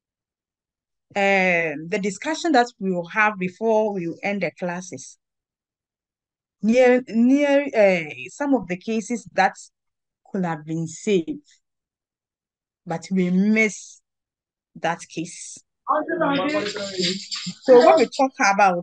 um, the discussion that we will have before we will end the classes, near near uh, some of the cases that could have been saved, but we miss that case. So when we talk about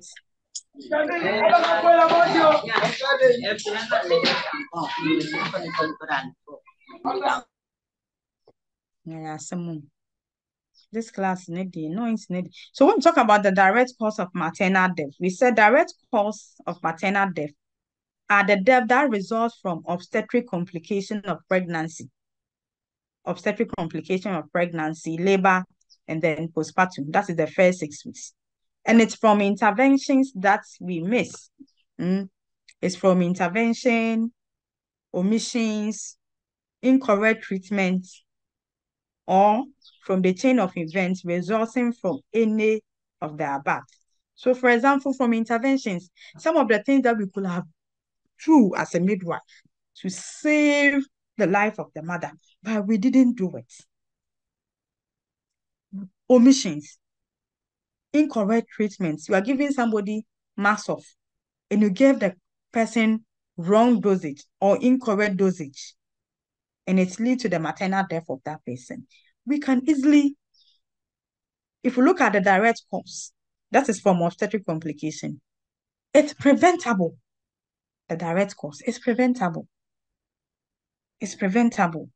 yeah, someone this class need no it's need. So when we talk about the direct cause of maternal death, we said direct cause of maternal death are the death that results from obstetric complication of pregnancy, obstetric complication of pregnancy, labor, and then postpartum. That is the first six weeks. And it's from interventions that we miss. Mm. It's from intervention, omissions, incorrect treatment, or from the chain of events resulting from any of the above. So, for example, from interventions, some of the things that we could have do as a midwife to save the life of the mother, but we didn't do it. Omissions, incorrect treatments. You are giving somebody mass of, and you gave the person wrong dosage or incorrect dosage, and it leads to the maternal death of that person. We can easily, if we look at the direct cause, that is from obstetric complication, it's preventable. The direct cause is preventable. It's preventable.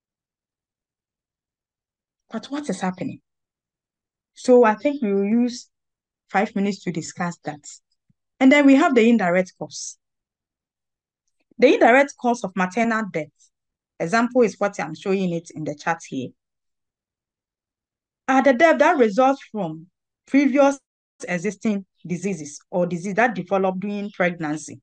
But what is happening? So I think we will use five minutes to discuss that. And then we have the indirect cause. The indirect cause of maternal death, example is what I'm showing it in the chart here, are the death that results from previous existing diseases or disease that developed during pregnancy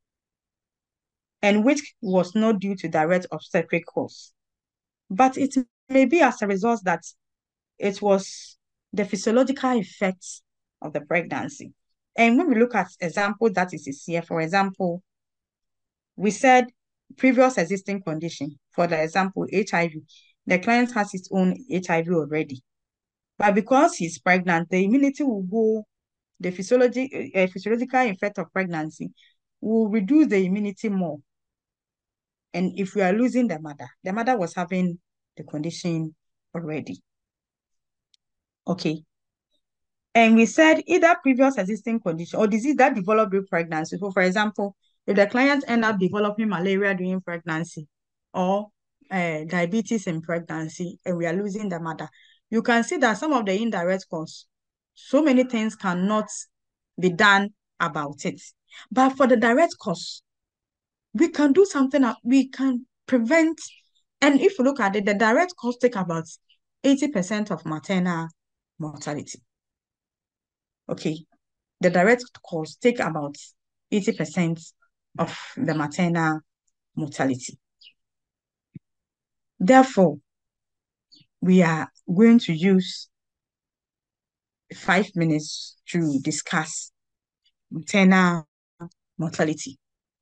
and which was not due to direct obstetric cause. But it may be as a result that it was the physiological effects of the pregnancy. And when we look at example that is here, for example, we said previous existing condition, for the example, H I V. The client has his own H I V already. But because he's pregnant, the immunity will go, the physiology, uh, physiological effect of pregnancy will reduce the immunity more. And if we are losing the mother, the mother was having the condition already. Okay. And we said either previous existing condition or disease that developed during pregnancy. So for example, if the client end up developing malaria during pregnancy or uh, diabetes in pregnancy, and we are losing the mother, you can see that some of the indirect cause, so many things cannot be done about it. But for the direct cause, we can do something, we can prevent. And if you look at it, the direct cause take about eighty percent of maternal mortality. Okay, the direct cause take about eighty percent of the maternal mortality. Therefore, we are going to use five minutes to discuss maternal mortality.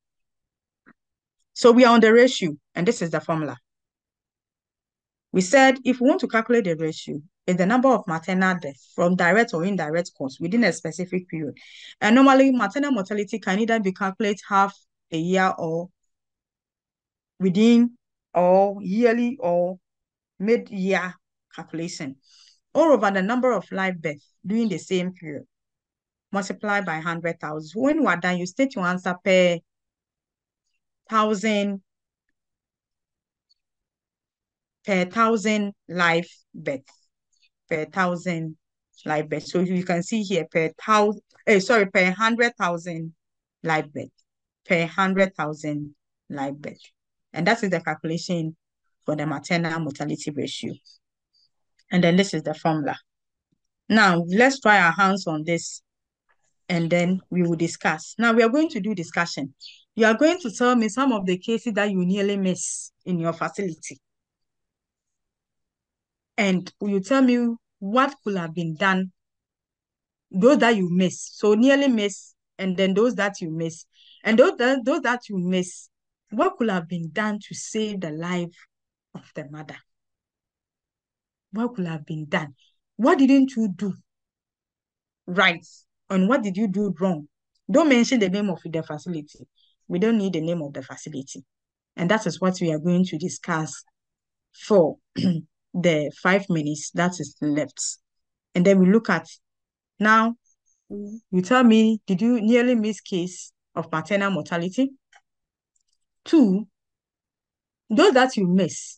So we are on the ratio, and this is the formula. We said if we want to calculate the ratio, it's the number of maternal deaths from direct or indirect cause within a specific period. And normally, maternal mortality can either be calculated half a year or within or yearly or mid-year calculation, or over the number of live births during the same period, multiplied by one hundred thousand. When you are done, you state your answer per thousand, per thousand live births, per thousand live births. So you can see here per thousand, eh, sorry, per one hundred thousand live births, per one hundred thousand live births. And that is the calculation for the maternal mortality ratio. And then this is the formula. Now, let's try our hands on this, and then we will discuss. Now, we are going to do discussion. You are going to tell me some of the cases that you nearly miss in your facility. And you tell me what could have been done, those that you miss. So nearly miss, and then those that you miss. And those that, those that you miss, what could have been done to save the life of the mother? What could have been done? What didn't you do right? And what did you do wrong? Don't mention the name of the facility. We don't need the name of the facility. And that is what we are going to discuss for the five minutes that is left. And then we look at, now, you tell me, did you nearly miss case of maternal mortality? Two, those that you miss,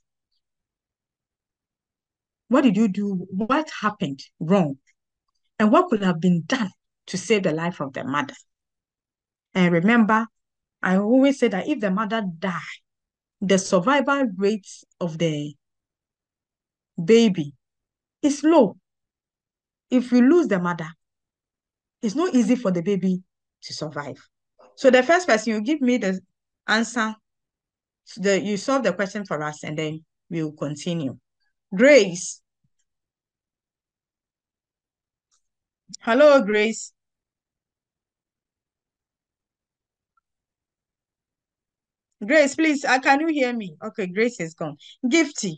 what did you do? What happened wrong? And what could have been done to save the life of the mother? And remember, I always say that if the mother dies, the survival rate of the baby is low. If we lose the mother, it's not easy for the baby to survive. So the first person, you give me the answer, the, you solve the question for us, and then we'll continue. Grace. Hello, Grace. Grace, please, uh, can you hear me? Okay, Grace is gone. Gifty.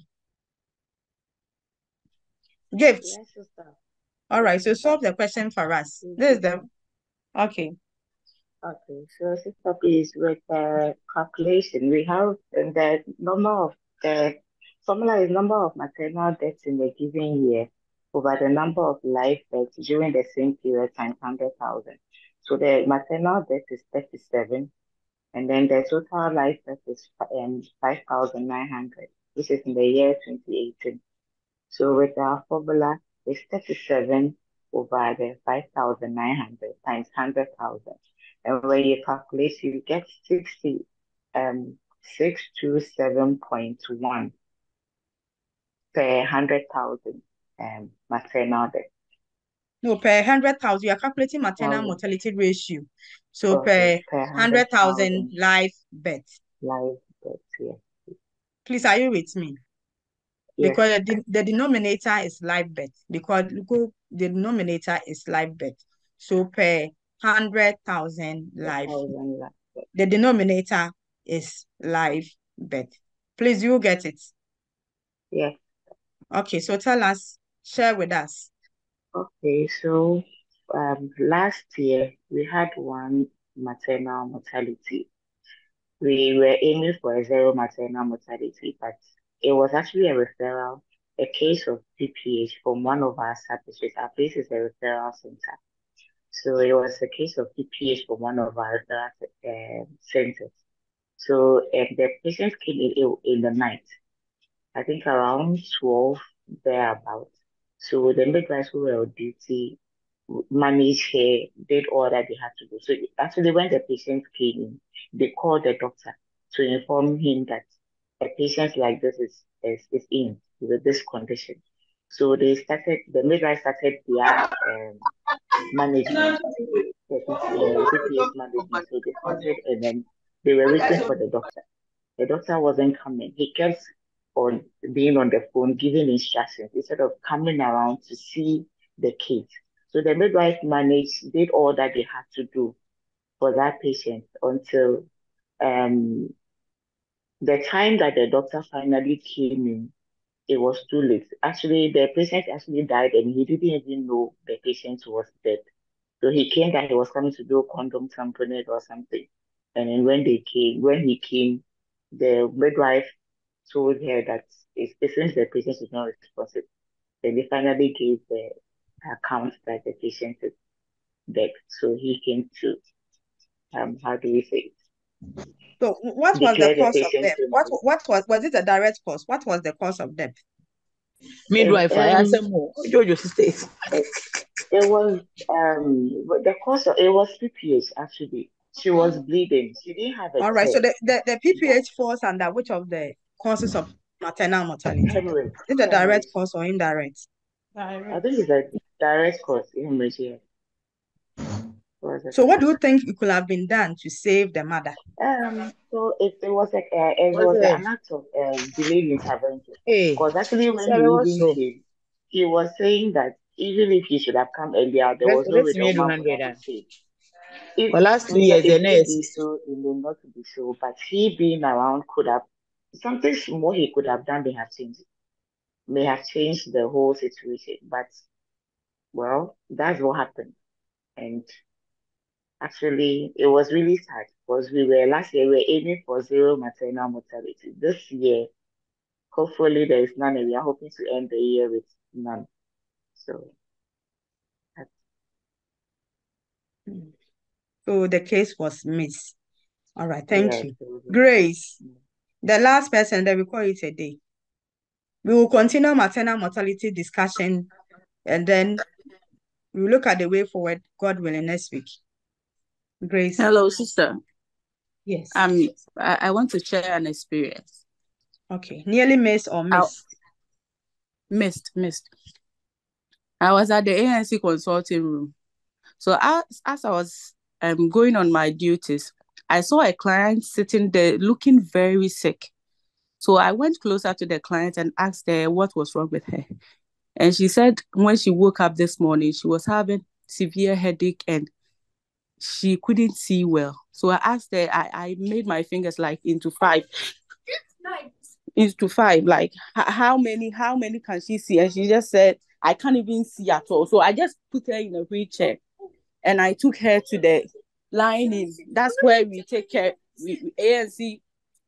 Gift. Yes, sister. All right, so solve the question for us. This is the, okay. Okay, so sister, please, with the calculation, we have the number of, the formula is number of maternal deaths in a given year over the number of live births during the same period times one hundred thousand. So the maternal death is thirty-seven, and then the total live birth is um, five thousand nine hundred, which is in the year twenty eighteen. So with our formula, it's thirty-seven over the five thousand nine hundred times one hundred thousand. And when you calculate, you get sixty, um, six two seven point one per one hundred thousand um, maternal death. No, per one hundred thousand, you are calculating maternal Thousand. mortality ratio. So Okay, per per one hundred thousand live birth. live birth, yes. Please, are you with me? Yes. Because the, the denominator is live birth. Because look, the denominator is live birth. So per hundred thousand live, thousand live birth. the denominator is live birth. Please, you get it. Yes. Okay, so tell us, share with us. Okay, so um, last year we had one maternal mortality. We were aiming for a zero maternal mortality, but it was actually a referral, a case of P P H from one of our sub-districts. Our place is a referral center. So it was a case of P P H from one of our referral uh, centers. So um, the patients came in, in the night, I think around twelve, thereabout. So the midwives who were on duty managed her, did all that they had to do. So actually, when the patient came in, they called the doctor to inform him that a patient like this is, is, is in with this condition. So they started, the midwife started their um, management, the P P S management. So they started and then they were waiting for the doctor. The doctor wasn't coming. He kept on being on the phone, giving instructions instead of coming around to see the kids. So the midwife managed, did all that they had to do for that patient until um, the time that the doctor finally came in, it was too late. Actually, the patient actually died and he didn't even know the patient was dead. So he came that he was coming to do condom tamponade or something. And then when they came, when he came, the midwife told her that it's, since the patient is not responsive, then they finally gave the account that the patient is dead. So he came to, um, how do we say it? So what was the cause of death? What what was was it a direct cause? What was the cause of death? Midwife, I Um, asked him more. Jojo says. It was um the cause of it was P P H actually. She was bleeding. She didn't have a All right. So tear. the, the, the P P H falls under which of the causes of maternal mortality? Hemorrhage. Is it a direct Hemorrhage. cause or indirect? I think it's a direct cause, hemorrhage. Yeah. So what do you think it could have been done to save the mother? Um, so it, it was like uh, it was Okay. an act of um, delayed intervention. Hey, Because actually, when sorry, he what's even wrong? came, he was saying that even if he should have come earlier, there Let's was no way let's the me do woman would hundred. have been saved. If For last two yeah, years, the it may be nurse. so, it may not be so, but he being around could have something more he could have done may have changed it, may have changed the whole situation. But well, that's what happened. And actually it was really sad because we were last year we were aiming for zero maternal mortality. This year, hopefully there is none, and we are hoping to end the year with none. So that's So the case was missed. All right, thank yeah, you. so, Grace, the last person, then we call it a day. We will continue maternal mortality discussion and then we will look at the way forward, God willing, next week. Grace. Hello, sister. Yes. Um, I, I want to share an experience. Okay. Nearly missed or missed? I, missed, missed. I was at the A N C consulting room. So as, as I was um, going on my duties, I saw a client sitting there looking very sick. So I went closer to the client and asked her what was wrong with her. And she said when she woke up this morning, she was having severe headache and she couldn't see well. So I asked her, I, I made my fingers like into five. Into five, like h- how many, how many can she see? And she just said, I can't even see at all. So I just put her in a wheelchair and I took her to the line in. That's where we take care, we, we A N C.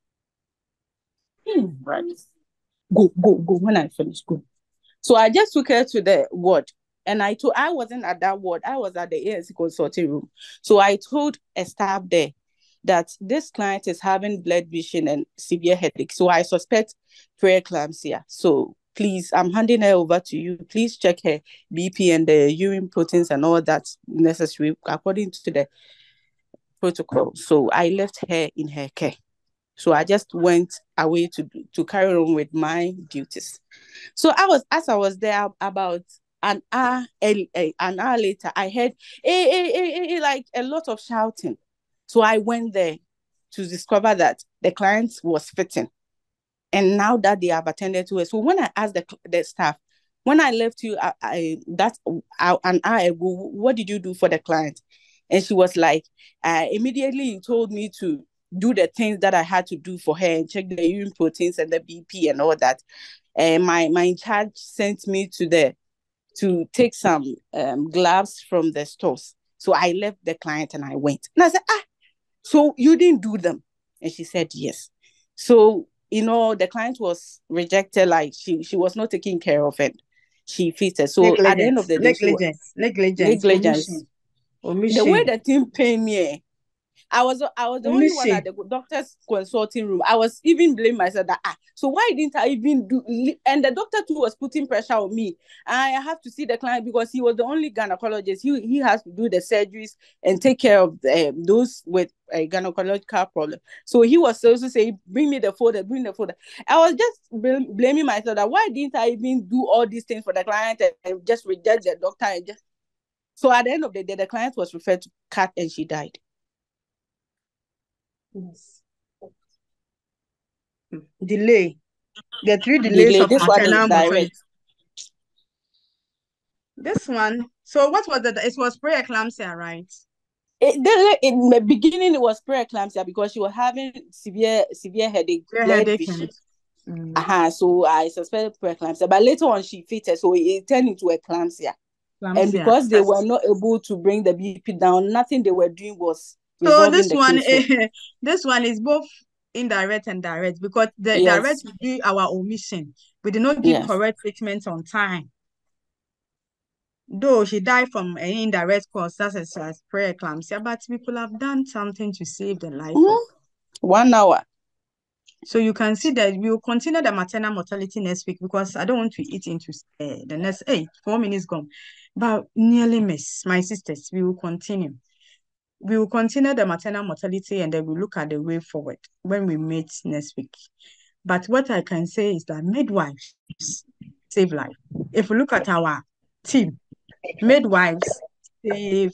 Hmm, right. Go, go, go. When I finish, go. So I just took her to the ward. And I told, I wasn't at that ward. I was at the A N C consulting room. So I told a staff there that this client is having blood vision and severe headache. So I suspect preeclampsia. So please, I'm handing her over to you. Please check her B P and the urine proteins and all that's necessary according to the protocol. So I left her in her care. So I just went away to, to carry on with my duties. So I was, as I was there about an hour, an hour later, I heard eh, eh, eh, eh, like a lot of shouting. So I went there to discover that the client was fitting. And now that they have attended to it. So when I asked the, the staff, when I left you I, I that uh, an hour ago, what did you do for the client? And she was like, uh, immediately told me to do the things that I had to do for her and check the urine proteins and the B P and all that. And my, my in charge sent me to the to take some um, gloves from the stores. So I left the client and I went. And I said, ah, so you didn't do them? And she said, yes. So, you know, the client was rejected, like she, she was not taking care of it. She fitted. So Negligence, at the end of the day, negligence, negligence, negligence. omission, The way omission. the team paid me, I was I was the only one at the doctor's consulting room. I was even blaming myself that ah, so why didn't I even do? And the doctor too was putting pressure on me. I have to see the client because he was the only gynecologist. He he has to do the surgeries and take care of the, um, those with a gynecological problem. So he was also saying, "Bring me the folder, bring the folder." I was just bl- blaming myself that why didn't I even do all these things for the client and, and just reject the doctor and just. So at the end of the day, the client was referred to C A T and she died. Yes. Delay. The three delays Delay. of This one is maternal direct. mortality. This one. So what was it? It was preeclampsia, right? It, the, in the beginning, it was preeclampsia because she was having severe severe headache, Severe blurred headache vision. and, mm. Uh-huh, so I suspected preeclampsia, but later on she fitted, so it turned into eclampsia. Eclampsia. And because they were not able to bring the B P down, nothing they were doing was so resolving this the one, case. So. this one is both indirect and direct because the Yes. direct will be our omission. We did not give Yes. correct treatment on time. Though she died from an indirect cause, such as, as preeclampsia, but we could have done something to save the life mm-hmm. of one hour. So you can see that we will continue the maternal mortality next week because I don't want to eat into uh, the next hey four minutes gone, but nearly miss my sisters. We will continue. We will continue the maternal mortality and then we'll look at the way forward when we meet next week. But what I can say is that midwives save life. If we look at our team, midwives save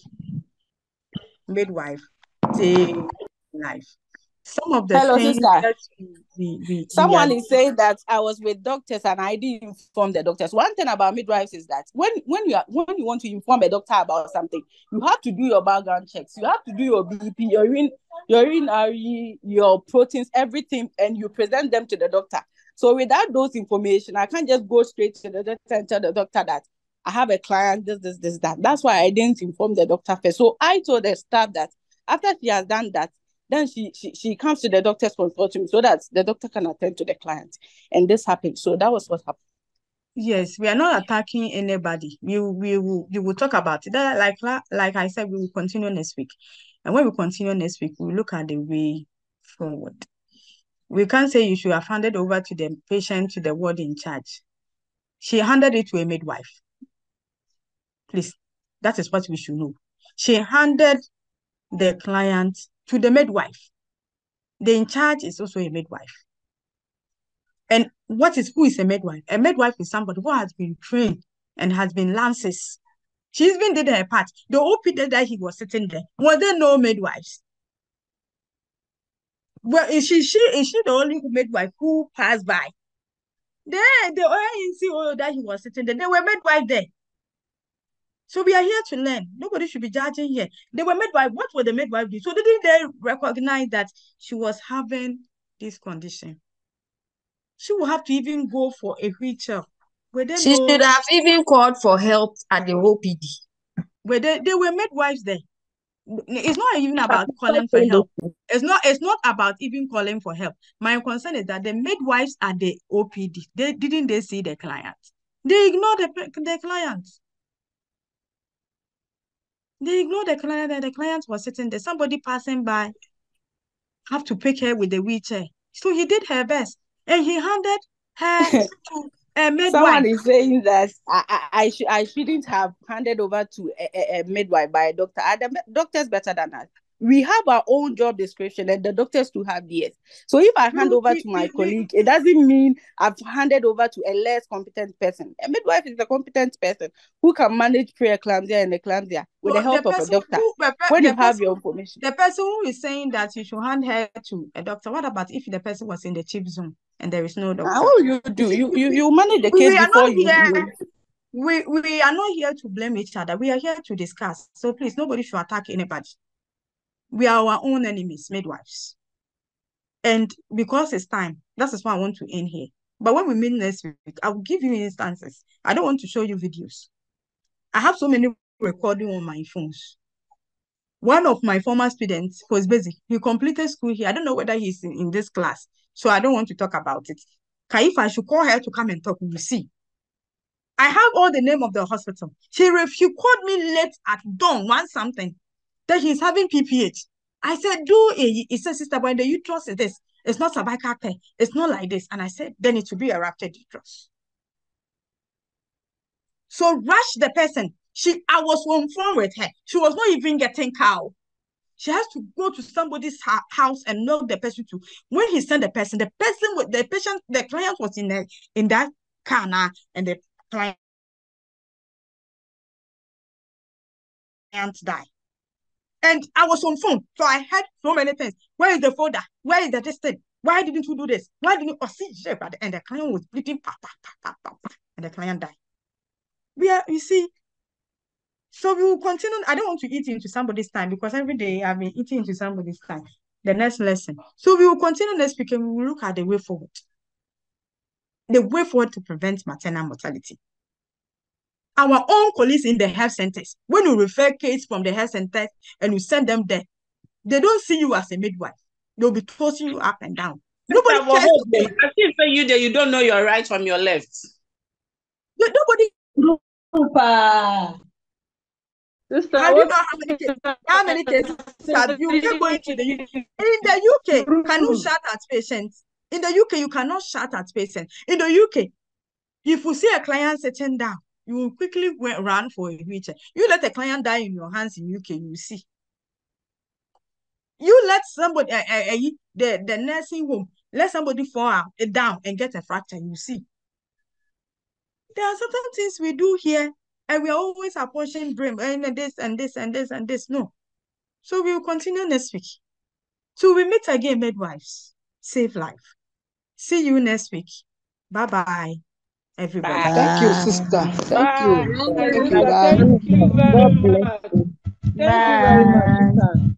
midwife save life. Some of the Hello, things sister. that we, we, we Someone we are... is saying that I was with doctors and I didn't inform the doctors. One thing about midwives is that when when you are when you want to inform a doctor about something, you have to do your background checks. You have to do your B P, your urine, your urine R E, your proteins, everything, and you present them to the doctor. So without those information, I can't just go straight to the doctor and tell the doctor that I have a client, this, this, this, that. That's why I didn't inform the doctor first. So I told the staff that after she has done that, then she, she she comes to the doctor's consulting so that the doctor can attend to the client. And this happened. So that was what happened. Yes, we are not attacking anybody. We, we, will, we will talk about it. That, like, like I said, we will continue next week. And when we continue next week, we will look at the way forward. We can't say you should have handed over to the patient, to the ward in charge. She handed it to a midwife. Please, that is what we should know. She handed the client to the midwife. The in charge is also a midwife. And what is, who is a midwife? A midwife is somebody who has been trained and has been lances. She even did her part. The O P D that he was sitting there, were there no midwives? Well, is she, she, is she the only midwife who passed by? There, the O N C O that he was sitting there, they were midwife there. So we are here to learn. Nobody should be judging here. They were midwife. What were the midwife do? So didn't they recognize that she was having this condition? She will have to even go for a wheelchair. She no... should have even called for help at the O P D. Where they, they were midwives there. It's not even about calling for help. It's not, it's not about even calling for help. My concern is that the midwives at the O P D, they didn't they see the client? They ignore the, the client. They ignore the client and the client was sitting there. Somebody passing by have to pick her with the wheelchair. So he did her best. And he handed her to a midwife. Someone is saying that I, I, I, sh- I shouldn't have handed over to a, a, a midwife by a doctor. Are the doctors better than us? we have our own job description and the doctors to have theirs. So if I hand over to my colleague, it doesn't mean I've handed over to a less competent person. A midwife is a competent person who can manage preeclampsia and eclampsia with So the help the of a person doctor. who, the, pe- When the you have person, your information. the person who is saying that you should hand her to a doctor, what about if the person was in the chip zone and there is no doctor? How will you do? You you, you manage the we case are before not you. here. you... We, we are not here to blame each other. We are here to discuss. So please, nobody should attack anybody. We are our own enemies, midwives. And because it's time, that is why I want to end here. But when we meet next week, I will give you instances. I don't want to show you videos. I have so many recording on my phones. One of my former students was busy. He completed school here. I don't know whether he's in, in this class. So I don't want to talk about it. If I should call her to come and talk, we will see. I have all the name of the hospital. She, she called me late at dawn, one something, that he's having P P H. I said, do it. He said, sister, when the uterus is this, it's not cervical pain. It's not like this. And I said, then it will be a ruptured uterus. So rush the person. She, I was on phone with her. She was not even getting cow. She has to go to somebody's house and knock the person to. When he sent the person, the person with the patient, the client was in the in that car now, and the client died. And I was on phone, so I heard so many things. Where is the folder? Where is the this thing? Why didn't you do this? Why didn't you? Oh, see, and the client was bleeding, pa, pa, pa, pa, pa, and the client died. We are, you see. So we will continue. I don't want to eat into somebody's time because every day I've been eating into somebody's time. The next lesson. So we will continue next week and we will look at the way forward. The way forward to prevent maternal mortality. Our own colleagues in the health centers, when you refer case from the health centers and you send them there, they don't see you as a midwife. They'll be tossing you up and down. Nobody Sister, cares. I think for you that you don't know your right from your left. Nobody. Sister, how do you know how many cases? How many cases have you been going to the U K? In the U K, can you shout at patients? In the U K, you cannot shout at patients. In the U K, if you see a client sitting down, you will quickly run for a wheelchair. You let a client die in your hands in U K, you will see. You let somebody, uh, uh, uh, the, the nursing home, let somebody fall out, uh, down and get a fracture, you see. There are certain things we do here, and we are always approaching blame, and this, and this, and this, and this. No. So we will continue next week. So we meet again, midwives. Save life. See you next week. Bye-bye, everybody. Bye. Thank you, sister. Thank Bye. you. Thank Thank you. you. Thank you very much. Thank you very much, sister.